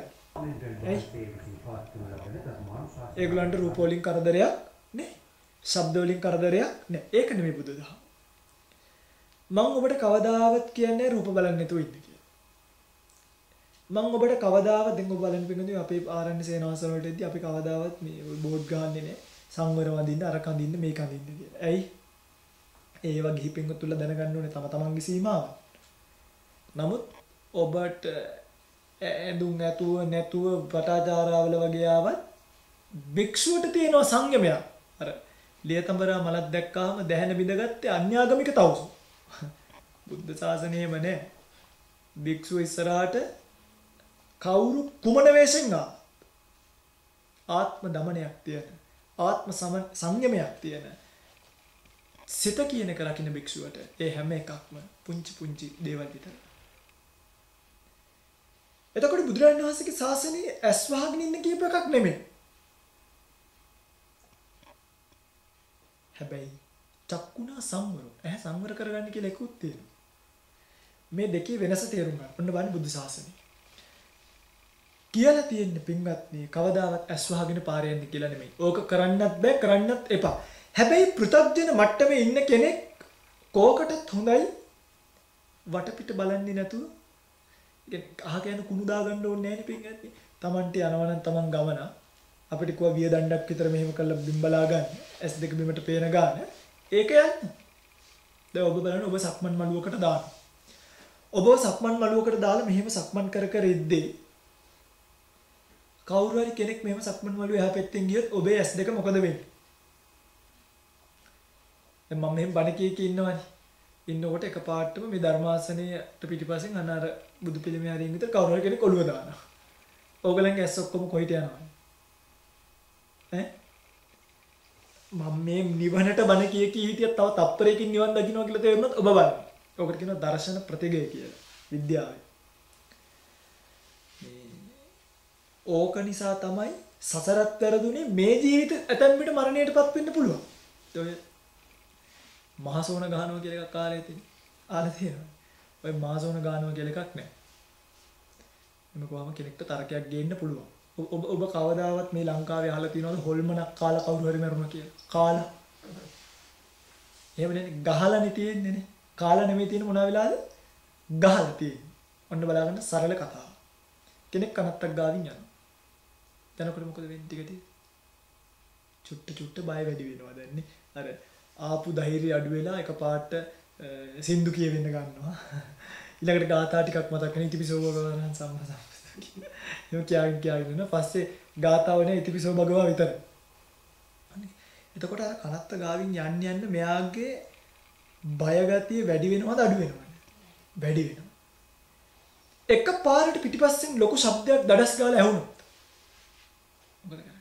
ඒගොල්ලන්ට රූප වලින් කරදරයක් නෑ. ශබ්ද වලින් කරදරයක් නෑ. ඒක නෙමෙයි බුදුදහම. මම ඔබට කවදාවත් කියන්නේ රූප බලන්න නැතුව ඉන්න කියලා. මම ඔබට කවදාවත් දැන් ඔබ බලන්න පිටින් අපේ ආරණ්‍ය සේනාසන වලට එද්දි අපි කවදාවත් මේ බෝඩ් ගහන්නේ නෑ. සංවර වඳින්න, අර කඳින්න, මේක අඳින්න කියලා. ඇයි? ඒව ගිහි පින්වත් තුල දැනගන්න ඕනේ තම තමන්ගේ සීමාව. නමුත් ඔබට ඇඳුම් ඇතුව නැතුව පටාචාරාවල වගේ ආවත් භික්ෂුවට තියෙන සංයමයක්. අර ලියතඹරා මලක් දැක්කාම දැහැන බිඳගත්තේ අන්‍යාගමික තවුසු. බුද්ධ ශාසනයෙම නෑ. භික්ෂුව ඉස්සරහට කවුරු කුමන වේශෙන් ආ ආත්ම දමනයක් තියෙන, ආත්ම සංයමයක් තියෙන සිත කියන එක රකින්න භික්ෂුවට ඒ හැම එකක්ම පුංචි පුංචි දේවල් විතර. එතකොට බුදුරජාණන් වහන්සේගේ ශාසනයේ ඇස් වහගෙන ඉන්න කියප එකක් නෙමෙයි. හැබැයි චක්කුණා සංවර. ඇහැ සංවර කරගන්න කියලා එකකුත් තියෙනවා. මේ දෙකේ වෙනස තේරුම් ගන්න. ඔන්න බලන්න බුද්ධ ශාසනය. කියලා තියෙන්නේ පින්වත්නි කවදාවත් ඇස් වහගෙන පාරේ යන්න කියලා නෙමෙයි. ඕක කරන්නත් බෑ කරන්නත් එපා. හැබැයි පෘථග්ජන මට්ටමේ ඉන්න කෙනෙක් කෝකටත් හොඳයි වටපිට බලන්නේ නැතුව අහක යන කුණු දාගන්න ඕනේ නැහැ නේ පින්වත්නි. Tamante යනවා නම් Taman ගමන අපිට කිව්වා විය දණ්ඩක් විතර මෙහෙම කරලා බිම්බලා ගන්න. ඇස් දෙක බිමට පේන ගාන. ඒක යන්න. දැන් ඔබ බලන්න ඔබ සක්මන් මළුවකට දාන්න. ඔබ සක්මන් මළුවකට දාලා මෙහෙම සක්මන් කර කර ඉද්දී කවුරු හරි කෙනෙක් මෙහෙම සක්මන් මළුවේ එහා පැත්තෙන් ගියොත් ඔබේ ඇස් දෙක මොකද වෙන්නේ? දැන් මම මෙහෙම බණ කී කී ඉන්නවනේ. ඉන්නකොට එකපාරටම මේ ධර්මාසනයට පිටිපස්සෙන් අනාර බුදු පිළිමේ හරින් විතර කවුරු හරි කෙනෙක් ඔළුව දානවා. ඕගලන්ගේ ඇස් ඔක්කොම කොහෙට යනවද? ඈ මම මේ නිවනට බණ කී කී හිටියත් තව තප්පරයකින් නිවන් දකින්නවා කියලා තේරුණොත් ඔබ බලන්න. ඔකට කියනවා දර්ශන ප්‍රතිගය කියලා. විද්‍යාවේ. ඕක නිසා තමයි සසරත් වැරදුනේ මේ ජීවිත ඇතැම් විට මරණයටපත් වෙන්න පුළුවන්. ඔය මහසෝන ගහනවා කියලා එකක් කාලේ තියෙන. ආලා තියෙනවා. ඔය මහසෝන ගහනවා කියලා එකක් නැහැ. එමෙ කොහොම කෙනෙක්ට තර්කයක් ගේන්න පුළුවන්. ඔබ ඔබ කවදාවත් මේ ලංකාවේ අහලා තියෙනවද හොල්මනක් කාලා කවුරු හරි මරුණා කියලා? කාලා. එහෙම නෙන්නේ ගහලානේ තියෙන්නේ නේ. කාලා නෙමෙයි තියෙන්නේ මොනවා වෙලාද? ගහලා තියෙන්නේ. ඔන්න බලාගන්න සරල කතාව. කෙනෙක් කනත්තක් ගාවින් යනවා. දැනකොට මොකද වෙන්නේ ටික ටික? චුට්ට චුට්ට බය වැඩි වෙනවා දැන් නේ. අර ආපු ධෛර්යය අඩු වෙලා එකපාරට සින්දු කියවෙන්න ගන්නවා. ඊළඟට ගාථා ටිකක් මතක් වෙන ඉතිපිසෝ භගවාන් සම්මා සම්බුද්ධ. ඒක කියන් කියගෙන ඉන්න පස්සේ ගාථාවනේ ඉතිපිසෝ භගවා විතර. අනේ එතකොට අර කනත්ත ගාවින් යන්න යන්න මෙයාගේ බය ගතිය වැඩි වෙනවද අඩු වෙනවද? වැඩි වෙනවා. එකපාරට පිටිපස්සෙන් ලොකු ශබ්දයක් දඩස් ගාලා ඇහුණා. මොකද කරන්නේ?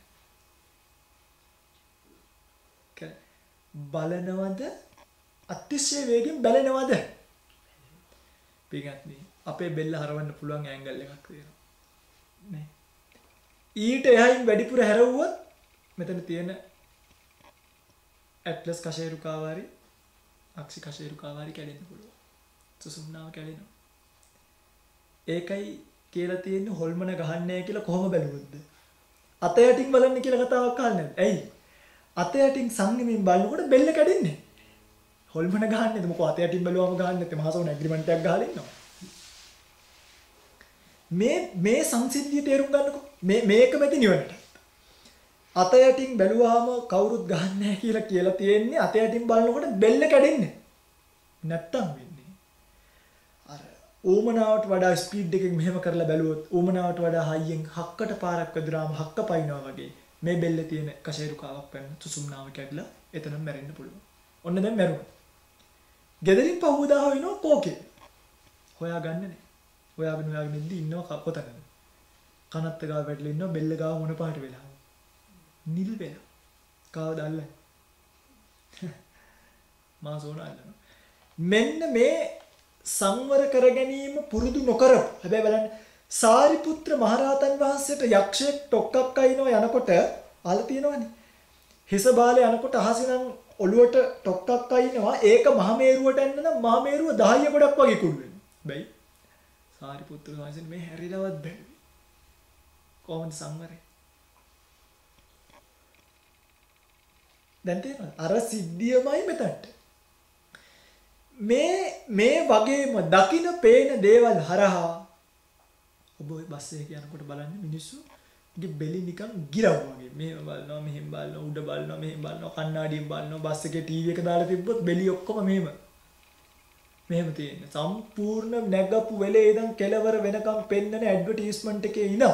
බලනවද අතිශය වේගෙන් බැලෙනවද? පිටගත්නි අපේ බෙල්ල හරවන්න පුළුවන් ඇන්ගල් එකක් තියෙනවා. නේ. ඊට එහයින් වැඩිපුර හැරවුවොත් මෙතන තියෙන ඇට්ලස් කෂේරුකාවාරි අක්ෂි කෂේරුකාවාරි කැඩෙන්න පුළුවන්. සුසුම්නාව කැඩෙනවා. ඒකයි කියලා තියෙන්නේ හොල්මන ගහන්නේ කියලා කොහොම බැලුවොත්ද? අත යටින් බලන්න කියලා කතාවක් අහන්නේ නැද්ද? ඇයි? අත යටින් සංගෙමින් බලනකොට බෙල්ල කැඩෙන්නේ. හොල්මන ගහන්නේද? මොකෝ අත යටින් බැලුවම ගහන්නේ නැත්නම් මහසෝන ඇග්‍රීමන්ට් එකක් ගහලා ඉන්නවා. මේ මේ සංසිද්ධිය තේරුම් ගන්නකො. මේ මේක මෙති නිවනට. අත යටින් බැලුවාම කවුරුත් ගහන්නේ නැහැ කියලා කියලා තියෙන්නේ අත යටින් බලනකොට බෙල්ල කැඩෙන්නේ. නැත්තම් වෙන්නේ. අර ඌමනාවට වඩා ස්පීඩ් එකකින් මෙහෙම කරලා බැලුවොත් ඌමනාවට වඩා හයියෙන් හක්කට පාරක් වැදුනාම හක්ක පයින්නවා වගේ. මේ බෙල්ලේ තියෙන කෂේරුකාවක් වෙන සුසුම්නාව කැඩලා එතනම මැරෙන්න පුළුවන්. ඔන්න දැන් මැරුණා. ගෙදරින් පහුවදා හොයනවා කෝකේ. හොයාගන්නේ නැහැ. හොයාගෙන හොයාගෙන ඉඳි ඉන්නවා කොතනද? කනත්ත ගාව වැටලා ඉන්නවා බෙල්ල ගාව මොන පාට වෙලා. නිල් වෙලා. කවද අල්ලන්නේ? මාසෝන අල්ලනවා. මෙන්න මේ සංවර කර ගැනීම පුරුදු නොකර හැබැයි බලන්න සාරිපුත්‍ර මහරහතන් වහන්සේට යක්ෂයෙක් ටොක්කක් අයිනවා යනකොට අහලා තියෙනවනේ. හිස බාලේ යනකොට අහසිනම් ඔළුවට ටොක්කක් අයිනවා ඒක මහමේරුවට එන්න නම් මහමේරුව දහය ගොඩක් වගේ කුඩු වෙනවා. බැයි සාරිපුත්‍ර වහන්සේ මේ හැරිලවත් බැලුවේ. කොහොමද සංවරේ? දැන් තේරෙනවද? අර සිද්ධියමයි මෙතනට. මේ මේ වගේම දකින පේන දේවල් හරහා ඔබ ඔය බස් එකේ යනකොට බලන්නේ මිනිස්සුගේ බෙලි නිකන් ගිරව් වගේ. මෙහෙම බලනවා, මෙහෙම බලනවා, උඩ බලනවා, මෙහෙම බලනවා, කණ්ණාඩියෙන් බලනවා, බස් එකේ ටීවී එක දාලා තිබ්බොත් බෙලි ඔක්කොම මෙහෙම. මෙහෙම තියෙන්නේ. සම්පූර්ණ නැගපු වෙලේ ඉඳන් කෙලවර වෙනකම් පෙන්නන ඇඩ්වර්ටයිස්මන්ට් එකේ ඉඳන්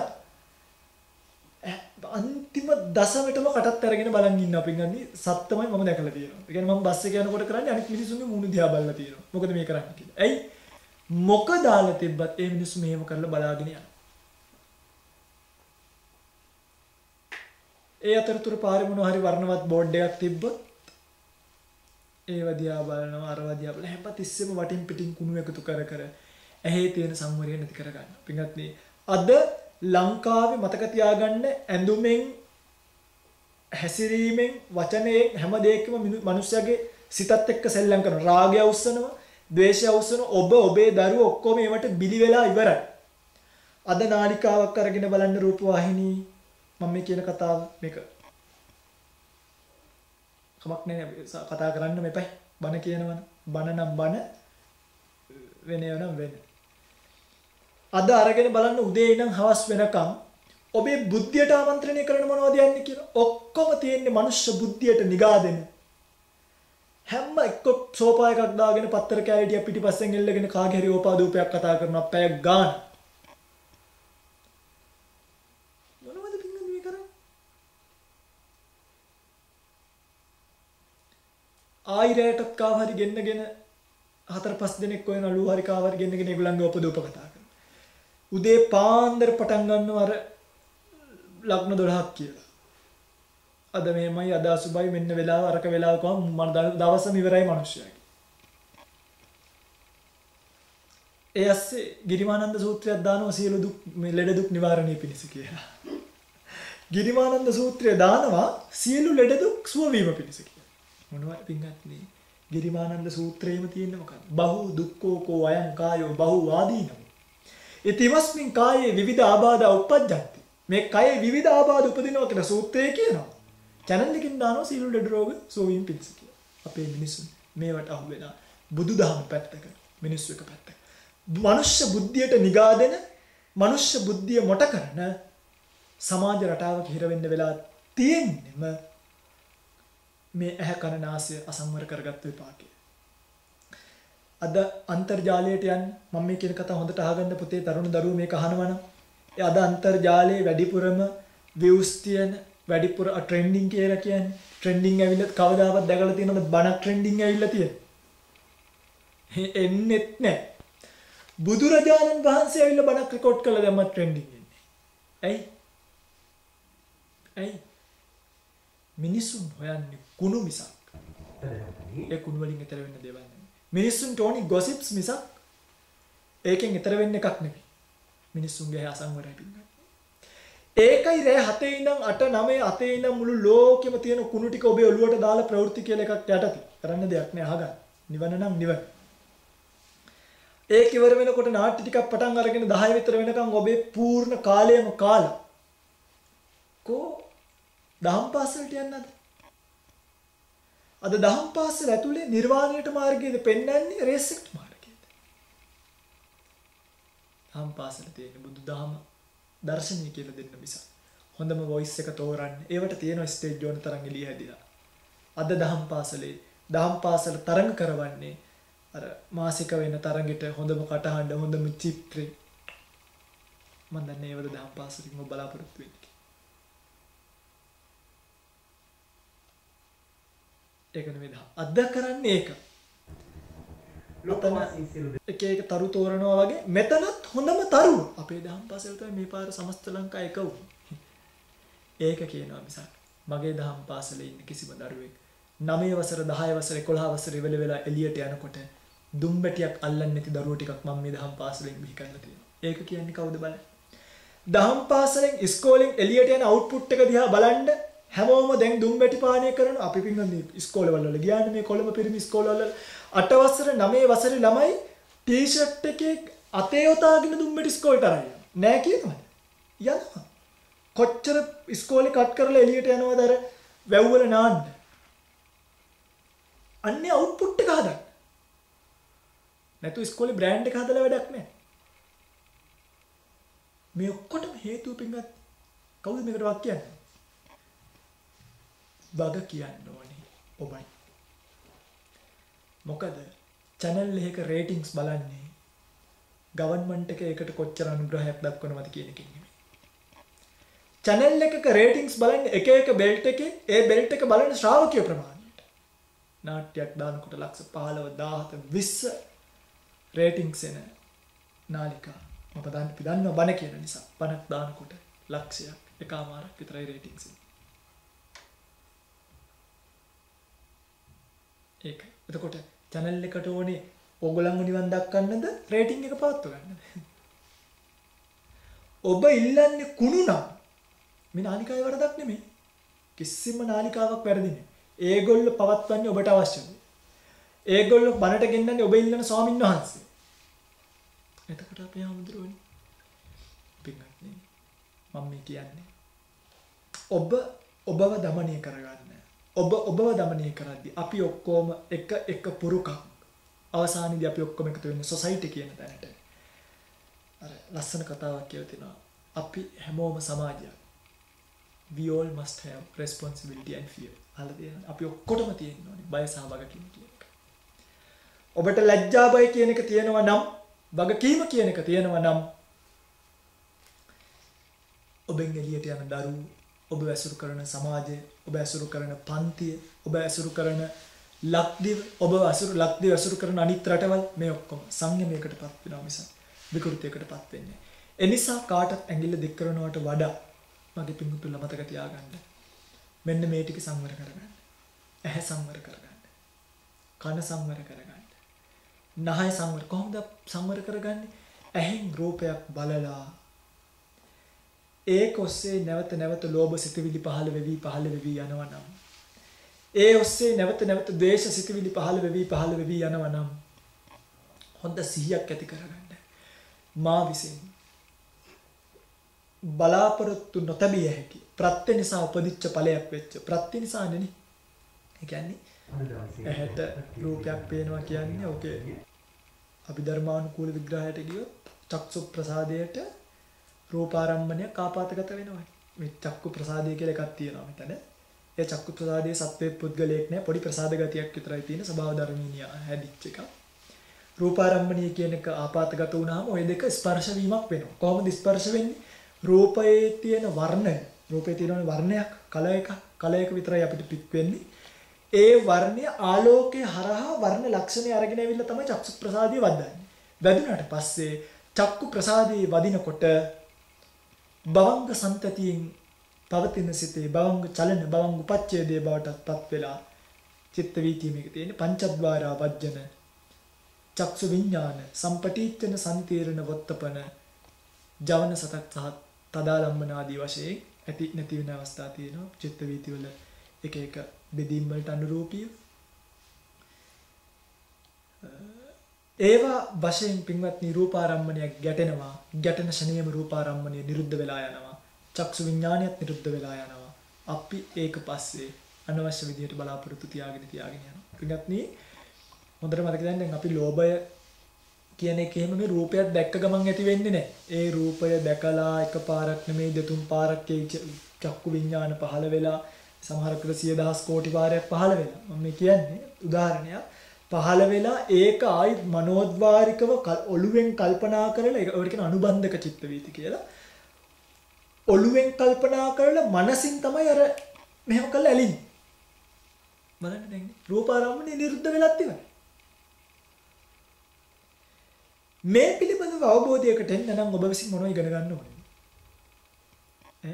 අන්තිම දශමයටම කටත් අරගෙන බලන් ඉන්න අපි ගන්නේ සත්තමයි මම දැකලා තියෙනවා. ඒ කියන්නේ මම බස් එකේ යනකොට කරන්නේ අනිත් මිනිස්සුන්ගේ මූණ දිහා බලලා තියෙනවා. මොකද මේ කරන්නේ කියලා. ඇයි? මොක දාලා තිබ්බත් ඒ මිනිස්සු මෙහෙම කරලා බලාගෙන යනවා. ඒ අතරතුර පාරේ මොනවා හරි වර්ණවත් බෝඩ් එකක් තිබ්බොත් ඒව දිහා බලනවා අරව දිහා බලලා හැම තිස්සෙම වටින් පිටින් කුණු එකතු කර කර ඇහි තියෙන සංවරය නැති කර ගන්න. පින්වත්නි අද ලංකාවේ මතක තියාගන්න ඇඳුමෙන් හැසිරීමෙන් වචනයෙන් හැම දෙයකම මිනිස්සුගේ සිතත් එක්ක සෙල්ලම් කරන රාගය අවුස්සනවා, ද්වේෂය අවුස්සනවා. ඔබ ඔබේ දරුවෝ ඔක්කොම ඒවට බිලි වෙලා ඉවරයි. අද නාලිකාවක් අරගෙන බලන්න රූපවාහිනී මම මේ කියන කතාව මේක කමක් නැහැ කතා කරන්න මෙපයි. බන කියනවනේ. බන නම් බන වෙනව නම් වෙන. අද අරගෙන බලන්න උදේ ඉඳන් හවස් වෙනකම් ඔබේ බුද්ධියට ආමන්ත්‍රණය කරන මොනවද යන්නේ කියලා. ඔක්කොම තියෙන්නේ මනුෂ්‍ය බුද්ධියට නිගා දෙන. හැම එක්ක සෝපා එකක් දාගෙන පත්තර කැලිටිය පිටිපස්සෙන් එල්ලගෙන කාගේ හරි ඕපාදූපයක් කතා කරනවා පැයක් ගාන. මොනවද පින්ගන්නේ මේ කරන්නේ? ආයිරයටත් කාව හරි ගෙන්නගෙන හතර පහ දිනක් කොහෙන අලු හරි කාව හරි ගෙන්නගෙන ඒගොල්ලන්ගේ ඕපාදූප කතා කරනවා. උදේ පාන්දර පටන් ගන්නවා අර ලග්න දොළහක් කියලා. අද මෙහෙමයි අද අසුබයි මෙන්න වෙලාව අරක වෙලාව කොහොම මම දවසම ඉවරයි මිනිස්සුන්ගේ. ඒ ඇස්සේ ගිරිමානන්ද සූත්‍රයක් දානවා සියලු දුක් මේ ලෙඩ දුක් නිවාරණය පිණිස කියලා. ගිරිමානන්ද සූත්‍රය දානවා සියලු ලෙඩ දුක් සුව වීම පිණිස කියලා. මොනවද පින්ගත්නි? ගිරිමානන්ද සූත්‍රයේම තියෙන මොකක්ද? බහු දුක්ඛෝ කෝ අයං කායෝ බහු වාදීනෝ. ඉතිමස්මින් කායේ විවිධ ආබාධ උප්පජ්ජಂತಿ. මේ කයේ විවිධ ආබාධ උපදිනවා කියලා සූත්‍රයේ කියනවා. channel එකකින් දානවා සීල ලෙඩ රෝග සෝවීම් පිණිස කියලා. අපේ මිනිස්සු මේවට අහු වෙලා බුදුදහම පැත්තක මිනිස්සු එක පැත්තක. මනුෂ්‍ය බුද්ධියට නිගා දෙන මනුෂ්‍ය බුද්ධිය මොට කරන සමාජ රටාවක හිර වෙන්න වෙලා තියෙන්නෙම මේ ඇහැ කන නාසය අසම්වර කරගත්ත විපාකය. අද අන්තර්ජාලයට යන්න මම මේ කියන කතාව හොඳට අහගන්න පුතේ තරුණ දරුවෝ මේක අහනවනම් ඒ අද අන්තර්ජාලයේ වැඩිපුරම views තියෙන වැඩිපුර ට්‍රෙන්ඩින් කියලා කියන්නේ ට්‍රෙන්ඩින් ඇවිල්ලා කවදාවත් දැකලා තියෙනවද බණක් ට්‍රෙන්ඩින් ඇවිල්ලා තියෙන එන්නෙත් නැහැ. බුදුරජාණන් වහන්සේ ඇවිල්ලා බණක් රෙකෝඩ් කළා දැම්ම ට්‍රෙන්ඩින් එන්නේ. ඇයි? ඇයි? මිනිසුන් හොයන්නේ කුණු මිසක්. ඒ කුණු වලින් ඈතර වෙන්න දේවල් නෙමෙයි. මිනිසුන්ට ඕනි gossips මිසක් ඒකෙන් ඈතර වෙන්න එකක් නෙමෙයි. මිනිසුන්ගේ අසංවරයි පින්නයි. ඒකයි රෑ හතේ ඉඳන් අට නවය අතේ ඉඳන් මුළු ලෝකෙම තියෙන කුණු ටික ඔබේ ඔළුවට දාලා ප්‍රවෘත්ති කියලා එකක් යටති. කරන්න දෙයක් නෑ අහගන්න. නිවන නම් නිවන. ඒක ඉවර වෙනකොට නාට්‍ය ටිකක් පටන් අරගෙන දහය විතර වෙනකන් ඔබේ පූර්ණ කාලයම කාලා. කෝ දහම් පාසලට යන්නද? අද දහම් පාසල ඇතුලේ නිර්වාණයට මාර්ගයේද පෙන්වන්නේ රේසෙක්ට් මාර්ගයේද? දහම් පාසල තියෙන බුදු දහම දර්ශනීය කියලා දෙන්න මිස හොඳම වොයිස් එක තෝරන්න. ඒවට තියෙන ස්ටේජ් ඕන තරම් එළිය හැදිලා. අද දහම් පාසලේ දහම් පාසල තරඟ කරවන්නේ අර මාසික වෙන තරඟෙට හොඳම කටහඬ හොඳම චිත්‍රේ. මම දන්නේ ඒවල දහම් පාසලකින් ඔබ බලාපොරොත්තු වෙන්නේ. ඒක නෙමෙයි අද කරන්නේ ඒක. එක එක තරු තෝරනවා වගේ මෙතනත් හොඳම තරුව අපේ දහම් පාසල තමයි මේ පාර සමස්ත ලංකාව එක වුනේ. ඒක කියනවා මිසක් මගේ දහම් පාසලේ ඉන්න කිසිම දරුවෙක් නවය වසර දහය වසර එකොළහ වසර ඉවල වෙලා එළියට යනකොට දුම්බැටියක් අල්ලන්නේ නැති දරුවෝ ටිකක් මම මේ දහම් පාසලෙන් බිහි කරලා තියෙනවා. ඒක කියන්නේ කවුද බලන්න. දහම් පාසලෙන් ඉස්කෝලෙන් එළියට යන අවුට්පුට් එක දිහා බලන්න හැමෝම දැන් දුම්බැටි පානය කරන අපි පින්නන්නේ ඉස්කෝලවල වල ගියානේ මේ කොළඹ පිරිමි ඉස්කෝලවල අට වසර නවය වසරේ ළමයි ටී-ෂර්ට් එකේ අතේ යොතාගෙන දුම්බැටි ඉස්කෝලේට අරන් නෑ කියනවද? යනවා. කොච්චර ඉස්කෝලේ කට් කරලා එළියට යනවද අර වැව්වල නාන්න. අන්නේ අවුට්පුට් එක හදන්න. නැතු ඉස්කෝලේ බ්‍රෑන්ඩ් එක හදලා වැඩක් නෑ. මේ ඔක්කොටම හේතුව පින්වත් කවුද මේකට වක් කියන්නේ? වග කියන්න ඕනේ ඔබයි. මොකද channel එකක ratings බලන්නේ government එක එකට කොච්චර අනුග්‍රහයක් දක්වනවද කියන එකකින් නෙමෙයි. channel එකක ratings බලන්නේ එක එක belt එකේ ඒ belt එක බලන ශ්‍රාවකයෝ ප්‍රමාණයට. නාට්‍යයක් දානකොට ලක්ෂ පහළොව දහහත විස්ස ratings එන නාලිකා මම දන්න පිටන්න බණ කියන නිසා බණක් දානකොට ලක්ෂයක් එකමාරක් විතරයි ratings එන්නේ. ඒක. එතකොට channel එකට ඕනේ ඕගොල්ලන්ව නිවන් දක්වන්නද රේටින් එක පවත්ව ගන්නද? ඔබ ඉල්ලන්නේ කුණු නම් මේ නාලිකාවේ වරදක් නෙමෙයි. කිසිම නාලිකාවක් වැරදි නෑ. ඒගොල්ලෝ පවත්වන්නේ ඔබට අවශ්‍යද? ඒගොල්ලෝ බණට ගෙන්නන්නේ ඔබ ඉල්ලන ස්වාමින් වහන්සේ. එතකොට අපේ හැමදෙරෝනේ පිටන්නේ මම මේ කියන්නේ ඔබ ඔබව দমনය කරගන්න. ඔබ ඔබව দমনය කරද්දී අපි ඔක්කොම එක එක පුරුකක් අවසානයේදී අපි ඔක්කොම එකතු වෙන්නේ සොසයිටි කියන තැනට. අර ලස්සන කතාවක් කියලා තිනවා. අපි හැමෝම සමාජයක්. We all must have responsibility and fear. අහලා තියෙනවා. අපි ඔක්කොටම තියෙන්න ඕනේ බය සහ වගකීම කියන එක. ඔබට ලැජ්ජා බය කියන එක තියෙනවා නම් වගකීම කියන එක තියෙනවා නම් ඔබෙන් එළියට යන දරුවෝ, ඔබ ඇසුරු කරන සමාජය, ඔබ ඇසුරු කරන පන්තිය, ඔබ ඇසුරු කරන ලක්දිව, ඔබ ඇසුරු ලක්දිව ඇසුරු කරන අනිත් රටවල් මේ ඔක්කොම සංයමයකටපත් වෙනවා මිස විකෘතියකටපත් වෙන්නේ. ඒ නිසා කාටත් ඇඟිල්ල දික් කරනවට වඩා මගේ පින්තුල්ල මතක තියාගන්න. මෙන්න මේ ටික සංවර කරගන්න. ඇහැ සංවර කරගන්න. කන සංවර කරගන්න. නහය සංවර කොහොමද සංවර කරගන්නේ? ඇහෙන් රූපයක් බලලා ඒක ඔස්සේ නැවත නැවත ලෝභ සිතවිලි පහළ වෙවි පහළ වෙවි යනවා නම්, ඒ ඔස්සේ නැවත නැවත ද්වේෂ සිතවිලි පහළ වෙවි පහළ වෙවි යනවා නම් හොඳ සිහියක් ඇති කරගන්න. මා විසින් බලාපොරොත්තු නොතැබිය හැකි ප්‍රත්‍ය නිසා උපදිච්ච ඵලයක් වෙච්ච ප්‍රත්‍ය නිසා නෙනි. ඒ කියන්නේ ඇහැට රූපයක් පේනවා කියන්නේ ඕකේ අභිධර්මානුකූල විග්‍රහයට ගියොත් චක්සු ප්‍රසාදයට රූපාරම්මණය කාපාතගත වෙනවා. මේ චක්කු ප්‍රසාදය කියලා එකක් තියෙනවා මෙතන. ඒ චක්කු ප්‍රසාදයේ සත්වයේ පුද්ගලයක් නෑ, පොඩි ප්‍රසාද ගතියක් විතරයි තියෙන ස්වභාව ධර්මීනිය හැදිච්ච එක. රූපාරම්මණය කියන එක ආපාතගත වුණාම ওই දෙක ස්පර්ශ වීමක් වෙනවා. කොහොමද ස්පර්ශ වෙන්නේ? රූපයේ තියෙන වර්ණය, රූපයේ තියෙන වර්ණයක් කල එක කල එක විතරයි අපිට පික් වෙන්නේ. ඒ වර්ණය ආලෝකයේ හරහා වර්ණ ලක්ෂණය අරගෙන ඇවිල්ලා තමයි චක්සු ප්‍රසාදයේ වදන්නේ. වැදුනට පස්සේ චක්කු ප්‍රසාදයේ වදිනකොට භවංග සම්තතියෙන් පවතින සිතේ භවංග චලන භවංග උපච්ඡේදයේ බවටපත් වෙලා චිත්ත වීතිය මේක තියෙන්නේ පංචද්වාරා වජ්ජන චක්සු විඥාන සම්පටිච්ඡන සම්තීරණ වත්තපන ජවන සතක් සහ තදාලම්බන ආදී වශයෙන් ඇති නැති වෙන අවස්ථා තියෙනවා. චිත්ත වීති වල එක එක බෙදීම් වලට අනුරූපීව ඒවා වශයෙන් පින්වත්නි රූපාරම්මණයක් ගැටෙනවා. ගැටෙන ශනේයම රූපාරම්මණය නිරුද්ධ වෙලා යනවා. චක්සු විඥානයත් නිරුද්ධ වෙලා යනවා. අපි ඒක පස්සේ අනවශ්‍ය විදිහට බලාපොරොත්තු තියාගෙන තියාගෙන යනවා. පින්වත්නි හොඳට මතක තියාගන්න. දැන් අපි ලෝභය කියන එකේම මේ රූපයක් දැක්ක ගමන් ඇති වෙන්නේ නැහැ. ඒ රූපය දැකලා එකපාරක් නෙමෙයි දෙතුන් පාරක් ඒ චක්කු විඥාන පහළ වෙලා සමහරකට සිය දහස් කෝටි වාරයක් පහළ වෙලා. මම මේ කියන්නේ උදාහරණයක්. පහළ වෙලා ඒක ආයි මනෝද්වාරිකව ඔළුවෙන් කල්පනා කරලා ඒකට කියන අනුබන්ධක චිත්ත වීති කියලා. ඔළුවෙන් කල්පනා කරලා මනසින් තමයි අර මෙහෙම කරලා ඇලින්නේ. බලන්න දැන් රූපාරම්මණය නිරුද්ධ වෙලත් ඉවරයි. මේ පිළිබඳව අවබෝධයකට එන්න නම් ඔබ විසින් මොනවද ඉගෙන ගන්න ඕනේ? ඈ?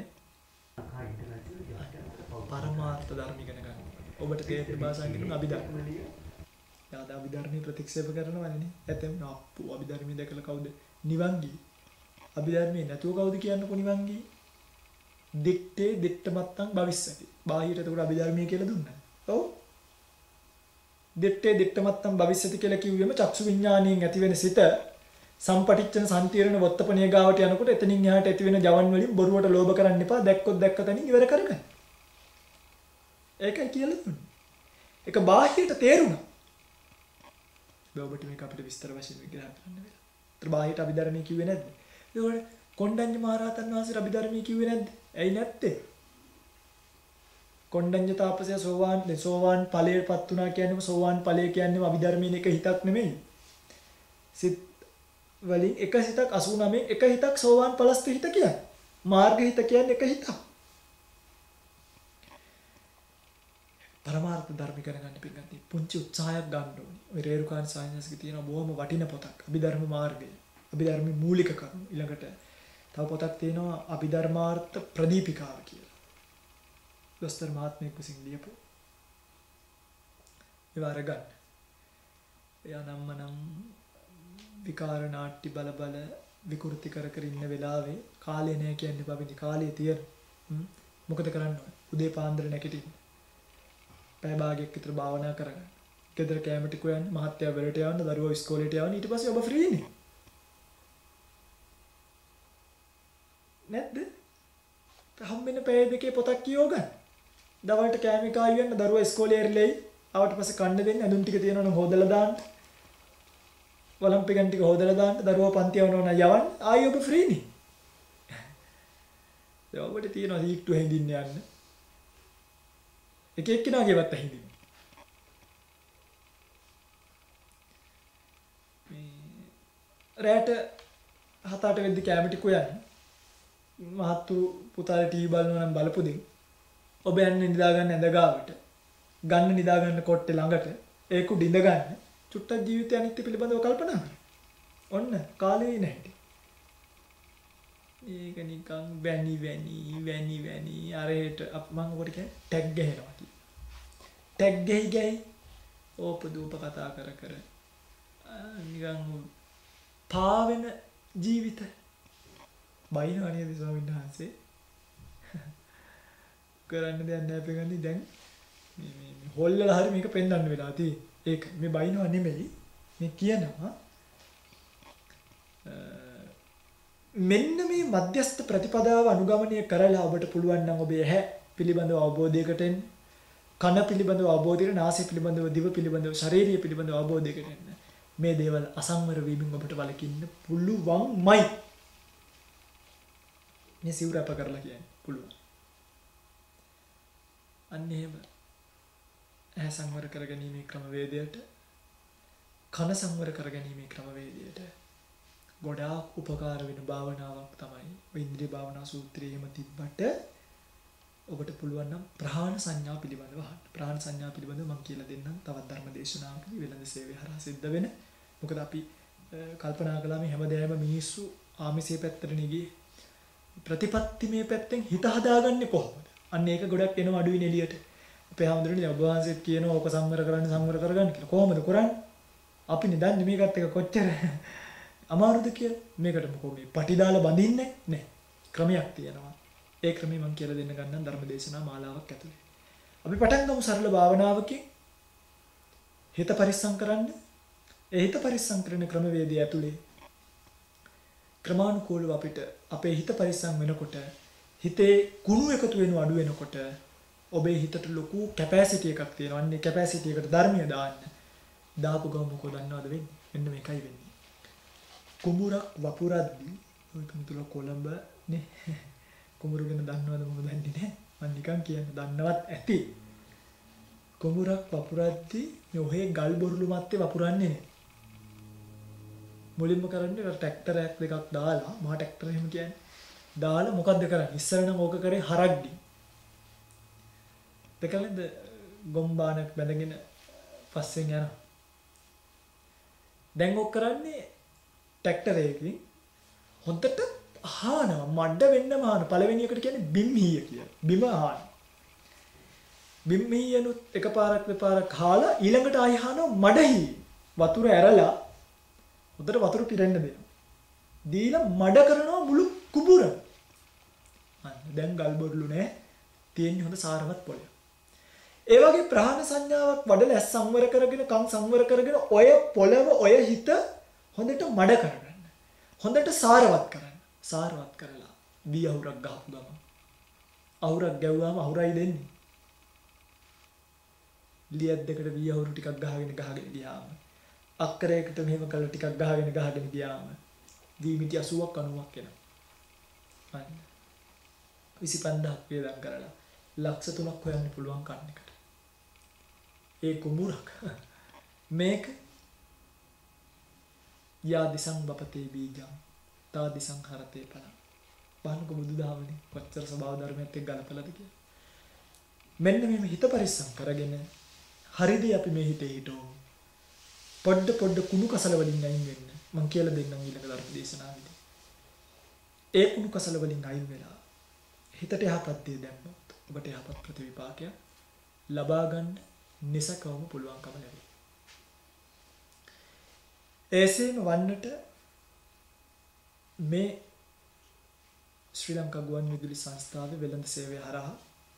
පරමාර්ථ ධර්ම ඉගෙන ගන්න. ඔබට තේරෙන භාෂාවෙන් කියන අභිධර්ම. යාද අභිධර්මයේ ප්‍රතික්ෂේප කරනවනේ නේ. ඇතෙම් අප්පු අභිධර්මයේ දැකලා කවුද නිවන් ගියේ? අභිධර්මයේ නැතුව කවුද කියන්නකො නිවන් ගියේ? දිත්තේ දිත්තමත්තං භවිස්සති. බාහිරට උඩ අභිධර්මයේ කියලා දුන්නා. ඔව්. දිත්තේ දිත්තමත්තං භවිස්සති කියලා කිව්වෙම චක්සු විඥාණයෙන් ඇති වෙන සිත සම්පටිච්ඡන සම්තිරණ වත්තපණිය ගාවට යනකොට එතනින් එහාට ඇති වෙන ජවන් වලින් බොරුවට ලෝභ කරන්න එපා. දැක්කොත් දැක්ක තැනින් ඉවර කරගන්න. ඒකයි කියලා දුන්නේ. ඒක බාහිරට තේරුණා. ඔබට මේක අපිට විස්තර වශයෙන් විග්‍රහ කරන්න වෙලා. ඒතර බාහිරට අභිධර්මයේ කිව්වේ නැද්ද? ඒකෝට කොණ්ඩඤ්ඤ මහරහතන් වහන්සේ අභිධර්මයේ කිව්වේ නැද්ද? ඇයි නැත්තේ? කොණ්ඩඤ්ඤ තාපසය සෝවාන් සෝවාන් ඵලයටපත් වුණා කියන්නේම සෝවාන් ඵලය කියන්නේම අභිධර්මයේ එක හිතක් නෙමෙයි. සිත් වලින් එක හිතක් අසූ නවයෙන් එක හිතක් සෝවාන් ඵලස්ත හිත කියන්නේ. මාර්ග හිත කියන්නේ එක හිතක්. පරමාර්ථ ධර්ම කරගන්න පිටගන්න පුංචි උත්සාහයක් ගන්න ඕනේ. ඔය රේරුකාණ සායනස්ගේ තියෙන බොහොම වටින පොතක්. අභිධර්ම මාර්ගය. අභිධර්මයේ මූලික කරුණු. ඊළඟට තව පොතක් තියෙනවා අභිධර්මාර්ථ ප්‍රදීපිකාව කියලා. දොස්තර මහත්මයෙක් විසින් ලියපු. ඒවා අරගන්න. එයා නම් නම් විකාර නාට්‍ය බල බල විකෘති කර කර ඉන්න වෙලාවේ කාලේ නෑ කියන්න එපා බින්දි කාලේ තියෙන. මොකද කරන්න ඕනේ? උදේ පාන්දර නැගිටින්න. පැය භාගයක් විතර භාවනා කරගන්න. ගෙදර කැම ටික යන්න, මහත්තයා වෙලට යන්න, දරුවෝ ඉස්කෝලේට යන්න. ඊට පස්සේ ඔබ ෆ්‍රීනේ. නැද්ද? හම්බෙන්න පැය දෙකේ පොතක් කියව ගන්න. දවල්ට කැම එක ආයෙන්න දරුවා ඉස්කෝලේ ඇරිලායි. ආවට පස්සේ කන්න දෙන්න, ඇඳුම් ටික තියෙනවනම් හොදලා දාන්න. වලම් පිගන් ටික හොදලා දාන්න, දරුවා පන්ති යවනවා නම් යවන්න. ආයෙ ඔබ ෆ්‍රීනේ. දැන් ඔබට තියෙනවා සීට්ටු හැඳින්න යන්න. එක එක්කිනාගේවත් හැඳින්න. මේ රැට හත අට වෙද්දි කැම ටික යන්න. මහත්තු පුතාලා ටීවී බලනවා නම් බලපු දෙන්න. ඔබ යන්නේ නිදා ගන්න ඇඳ ගාවට. ගන්න නිදා ගන්න කොට්ටේ ළඟට. ඒක උඩ ඉඳ ගන්න. චුට්ටක් ජීවිතය අනිත්‍ය පිළිබඳව කල්පනා කරන්න. ඔන්න කාලේ නැහැ. ඒක නිකන් වැනි වැනි වැනි වැනි අරහෙට මම ඔකට කියන්නේ ටැග් ගහනවා කියලා. ටැග් ගහයි ගහයි ඕප දූප කතා කර කර නිකන් පාවෙන ජීවිත බයිනවා නේද ස්වාමීන් වහන්සේ? කරන්න දෙයක් නැහැ පෙගන්නේ දැන් මේ මේ හොල්ලලා හරි මේක පෙන්වන්න වෙලා තියෙන්නේ. ඒක මේ බයිනවා නෙමෙයි මේ කියනවා මෙන්න මේ මධ්‍යස්ථ ප්‍රතිපදාව අනුගමනය කරලා ඔබට පුළුවන් නම් ඔබේ ඇහැ පිළිබඳව අවබෝධයකට එන්න, කන පිළිබඳව අවබෝධයකට, නාසය පිළිබඳව, දිව පිළිබඳව, ශාරීරිය පිළිබඳව අවබෝධයකට එන්න. මේ දේවල් අසංවර වීමෙන් ඔබට වළකින්න පුළුවන්මයි. මේ සිවුර අප කරලා කියන්නේ පුළුවන්. අන්න එහෙම ඇහැ සංවර කරගැනීමේ ක්‍රමවේදයට, කන සංවර කරගැනීමේ ක්‍රමවේදයට ගොඩාක් උපකාර වෙන භාවනාවක් තමයි ඔය ඉන්ද්‍රිය භාවනා සූත්‍රයේ එහෙම තිබ්බට ඔබට පුළුවන් නම් ප්‍රහාණ සංඥා පිළිබඳව අහන්න. ප්‍රහාණ සංඥා පිළිබඳව මම කියලා දෙන්නම් තවත් ධර්ම දේශනාවකදී වෙළඳ සේවය හරහා සිද්ධ වෙන. මොකද අපි කල්පනා කළා මේ හැමදේම මිනිස්සු ආමිෂයේ පැත්තට නෙගී ප්‍රතිපත්තිමේ පැත්තෙන් හිත හදාගන්නේ කොහොමද? අන්න ඒක ගොඩක් එනවා අඩුයින් එළියට. අපේ හැමදෙරේ ඔබ වහන්සේත් කියනවා ඕක සම්වර කරන්න සම්වර කරගන්න කියලා. කොහොමද කරන්නේ? අපිනේ දන්නේ මේකත් එක කොච්චර අමාරුද කියලා. මේකට මොකෝ මේ පටි දාලා බඳින්නේ නැහැ. ක්‍රමයක් තියෙනවා. ඒ ක්‍රමය මම කියලා දෙන්න ගන්නම් ධර්මදේශනා මාලාවක් ඇතුලේ. අපි පටන් ගමු සරල භාවනාවකින්. හිත පරිස්සම් කරන්න. ඒ හිත පරිස්සම් කරන ක්‍රමවේදය ඇතුලේ ක්‍රමානුකූලව අපිට අපේ හිත පරිස්සම් වෙනකොට හිතේ කුණු එකතු වෙනව අඩු වෙනකොට ඔබේ හිතට ලොකු කැපැසිටි එකක් තියෙනවා. අන්නේ කැපැසිටි එකට ධර්මය දාන්න. දාපු ගමන් මොකද දන්නවද වෙන්නේ? මෙන්න මේකයි වෙන්නේ. කුඹුරක් වපුරද්දී ඔය තුමුතුල කොළඹ නේ කුඹුර ගැන දන්නවද මම දන්නේ නැහැ. මම නිකන් කියන්න දන්නවත් ඇති. කුඹුරක් වපුරද්දී මේ ඔහේ ගල් බොරුළු මැත්තේ වපුරන්නේ නේ. මුලින්ම කරන්නේ ට්‍රැක්ටරයක් දෙකක් දාලා මහා ට්‍රැක්ටර එහෙම කියන්නේ. දාලා මොකද්ද කරන්නේ? ඉස්සර නම් ඕක කරේ හරක්දි. දෙකලෙන්ද ගොම්බානක් බැඳගෙන පස්සෙන් යනවා. දැන් ඕක කරන්නේ ට්‍රැක්ටරයකින් හොඳට අහනවා මඩ වෙන්නම අහන පළවෙනි එකට කියන්නේ බිම්හීය කියලා. බිම අහන. බිම්හීයනුත් එකපාරක් දෙපාරක් හාලා ඊළඟට ආයි අහනවා මඩහි. වතුර ඇරලා හොඳට වතුර පිරෙන්න දෙනවා. දීලා මඩ කරනවා මුළු කුඹුර. අන්න දැන් ගල් බොරළු නෑ. තියෙන්නේ හොඳ සාරවත් පොළයක්. ඒ වගේ ප්‍රහාණ සංඥාවක් වඩලා ඇස් සංවර කරගෙන කන් සංවර කරගෙන ඔය පොළව ඔය හිත හොඳට මඩ කරගන්න. හොඳට සාරවත් කරන්න. සාරවත් කරලා දී අහුරක් ගහපු ගමන්. අහුරක් ගැව්වම අහුරයි දෙන්නේ. ලියක් දෙකට දී අහුරු ටිකක් ගහගෙන ගහගෙන ගියාම අක්කරයකට මෙහෙම කළා ටිකක් ගහගෙන ගහගෙන ගියාම දී මිටි අසූවක් අනූවක් එනවා. අන්න. විසි පන්දාහක් වේදම් කරලා ලක්ෂ තුනක් හොයන්න පුළුවන් කන්න එකට. ඒ කුඹුරක් මේක යා දිසං බපතේ බීජං තා දිසං හරතේ පල බාහනක බුදුදහමනේ කොච්චර ස්වභාව ධර්මයත් එක්ක ගලපලාද කියලා. මෙන්න මේ හිත පරිස්සම් කරගෙන හරිද අපි මේ හිතේ හිටෝ පොඩ පොඩ කුණු කසල වලින් අයින් වෙන්න මම කියලා දෙන්නම් ඊළඟ ධර්ම දේශනාවේදී. ඒ කුණු කසල වලින් අයින් වෙලා හිතට යහපත් දේ දැම්මොත් ඔබට යහපත් ප්‍රතිවිපාකයක් ලබා ගන්න නිසකවම පුළුවන්කම ලැබේ. එසේම වන්නට මේ ශ්‍රී ලංකා ගුවන් විදුලි සංස්ථාවේ වෙළඳ සේවය හරහා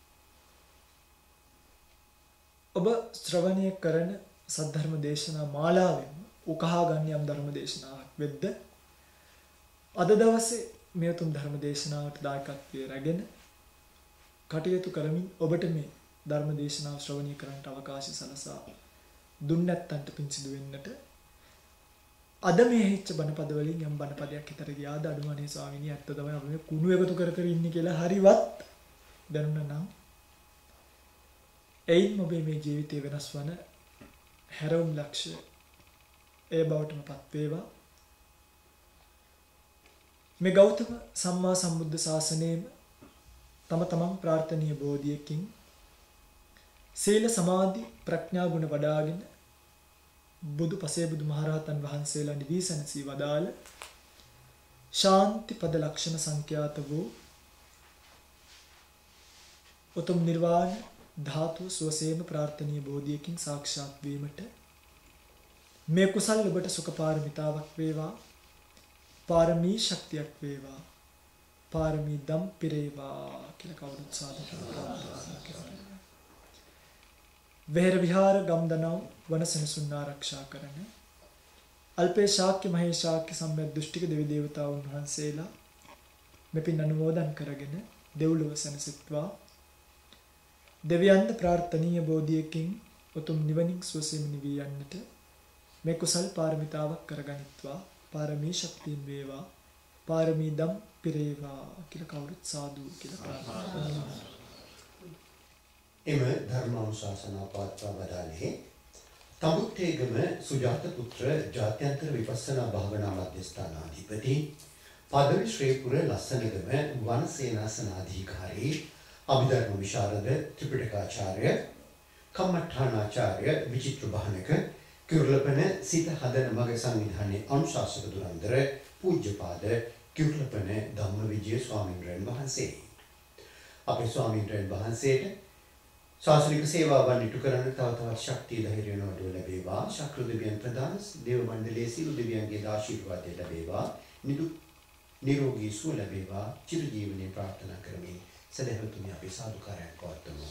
ඔබ ශ්‍රවණය කරන සද්ධර්ම දේශනා මාලාවෙන් උකහා ගන්න යම් ධර්ම දේශනාවක් වෙද්ද අද දවසේ මේ උතුම් ධර්ම දේශනාවට දායකත්වයේ රැගෙන කටයුතු කරමින් ඔබට මේ ධර්ම දේශනාව ශ්‍රවණය කරන්නට අවකාශය සලසා දුන්නේ නැත්තන්ට පින් සිදු වෙන්නට අද මේ හිච්ච බණපද වලින් යම් බණපදයක් හිතට ගියාද අඩුමනේ ස්වාමීනි ඇත්ත තමයි අපි මේ කුණු එකතු කර කර ඉන්නේ කියලා හරිවත් දැනුණා නම් එයින් ඔබේ මේ ජීවිතේ වෙනස් වන හැරවුම් ලක්ෂ්‍ය ඒ බවටමපත් වේවා මේ ගෞතම සම්මා සම්බුද්ධ ශාසනයේම තම තමන් ප්‍රාර්ථනීය බෝධියකින් සීල සමාධි ප්‍රඥා ගුණ වඩාගෙන බුදු පසේ බුදු මහරහතන් වහන්සේලා නිවී සැනසී වදාළ ශාන්ති පද ලක්ෂණ සංඛ්‍යාත වූ උතුම් නිර්වාණ ධාතු සුවසේම ප්‍රාර්ථනීය බෝධියකින් සාක්ෂාත් වීමට මේ කුසල් ඔබට සුඛ පාරමිතාවක් වේවා පාරමී ශක්තියක් වේවා පාරමී දම් පිරේවා කියලා කවුරුත් සාදු කරනවා. වෙහෙර විහාර ගම්දනව් වනසෙනසුන් ආරක්ෂා කරන අල්පේ ශාක්‍ය මහේ ශාක්‍ය සම්මෙත් දෘෂ්ටික දෙවි දේවතාවුන් වහන්සේලා මෙපින් අනුමෝදන් කරගෙන දෙව්ලොව සැනසෙත්වා දෙවියන්ට ප්‍රාර්ථනීය බෝධියකින් උතුම් නිවනින් සුවසේම නිවී යන්නට මේ කුසල් පාරමිතාවක් කරගනිත්වා පාරමී ශක්තියෙන් වේවා පාරමී දම් පිරේවා කියලා කවුරුත් සාදු කියලා ප්‍රාර්ථනා කරනවා. එම ධර්මානුශාසනා පවත්වා වදාළේ තඹුත්තේගම සුජාත පුත්‍ර ජාත්‍යන්තර විපස්සනා භාවනා මධ්‍යස්ථානාධිපති පදවි ශ්‍රීපුර ලස්සනගම වනසේනාසනාධිකාරී අභිධර්ම විශාරද ත්‍රිපිටකාචාර්ය කම්මඨානාචාර්ය විචිත්‍ර බහනක කිරුළපන සිත හදන මග සංවිධානයේ අනුශාසක දුරන්දර පූජ්‍යපාද කිරුළපන ධම්මවිජය ස්වාමීන් වහන්සේ අපේ ස්වාමීන් වහන්සේට ශාසනික සේවාවන් ඉටු කරන්න තව තවත් ශක්තිය ධෛර්යය නෝඩුව ලැබේවා. ශක්‍ර දෙවියන් ප්‍රදාන දේව මණ්ඩලයේ සියලු දෙවියන්ගේ ආශිර්වාදය ලැබේවා. නිදුක් නිරෝගී සුව ලැබේවා. චිර ජීවනයේ ප්‍රාර්ථනා කරමි. සදහතුනි අපි සාදුකාරයක් පවත්වමු.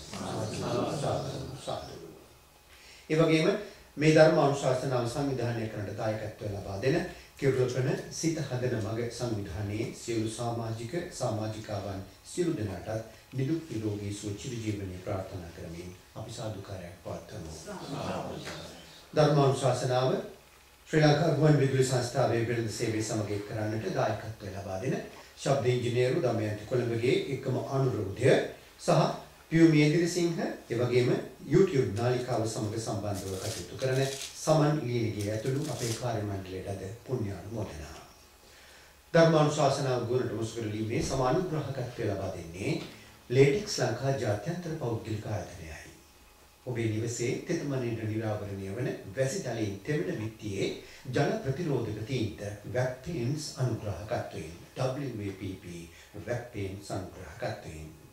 ඒ වගේම මේ ධර්ම අනුශාසනාව සංවිධානය කරන්න දායකත්වය ලබා දෙන කිරුළපන සිත හදන මග සංවිධානයේ සියලු සමාජික සමාජිකාවන් සියලු දෙනාටත් නිදුක් නිරෝගී සුව චිර ජීවනයේ ප්‍රාර්ථනා කරමින් අපි සාදුකාරයක් පවත්වමු. ධර්මානුශාසනාව ශ්‍රී ලංකා ගුවන් විදුලි සංස්ථාවේ වෙළඳ සේවය සමග එක් කරන්නට දායකත්වය ලබා දෙන ශබ්ද ඉංජිනේරු දමයන්ති කොළඹගේ එකම අනුරෝධය සහ පියුමි එදිරිසිංහ ඒ වගේම YouTube නාලිකාව සමග සම්බන්ධව කටයුතු කරන සමන් ලියනගේ ඇතුළු අපේ කාර්ය මණ්ඩලයට අද පුණ්‍යානුමෝදනා. ධර්මානුශාසනාව ගුණට මුසු කරලීමේ සමානුග්‍රහකත්වය ලබා දෙන්නේ ලේටෙක්ස් ලංකා ජාත්‍යන්තර පෞද්ගලික ආයතනයයි. ඔබේ නිවසේ තෙතමනින්ට නිරාවරණය වන වැසිතලයෙන් තෙමන විත්තියේ ජල ප්‍රතිරෝධක තීන්ත වැක්පේන්ස් අනුග්‍රහකත්වයෙන් W A P P වැක්පේන්ස් අනුග්‍රහකත්වයෙන්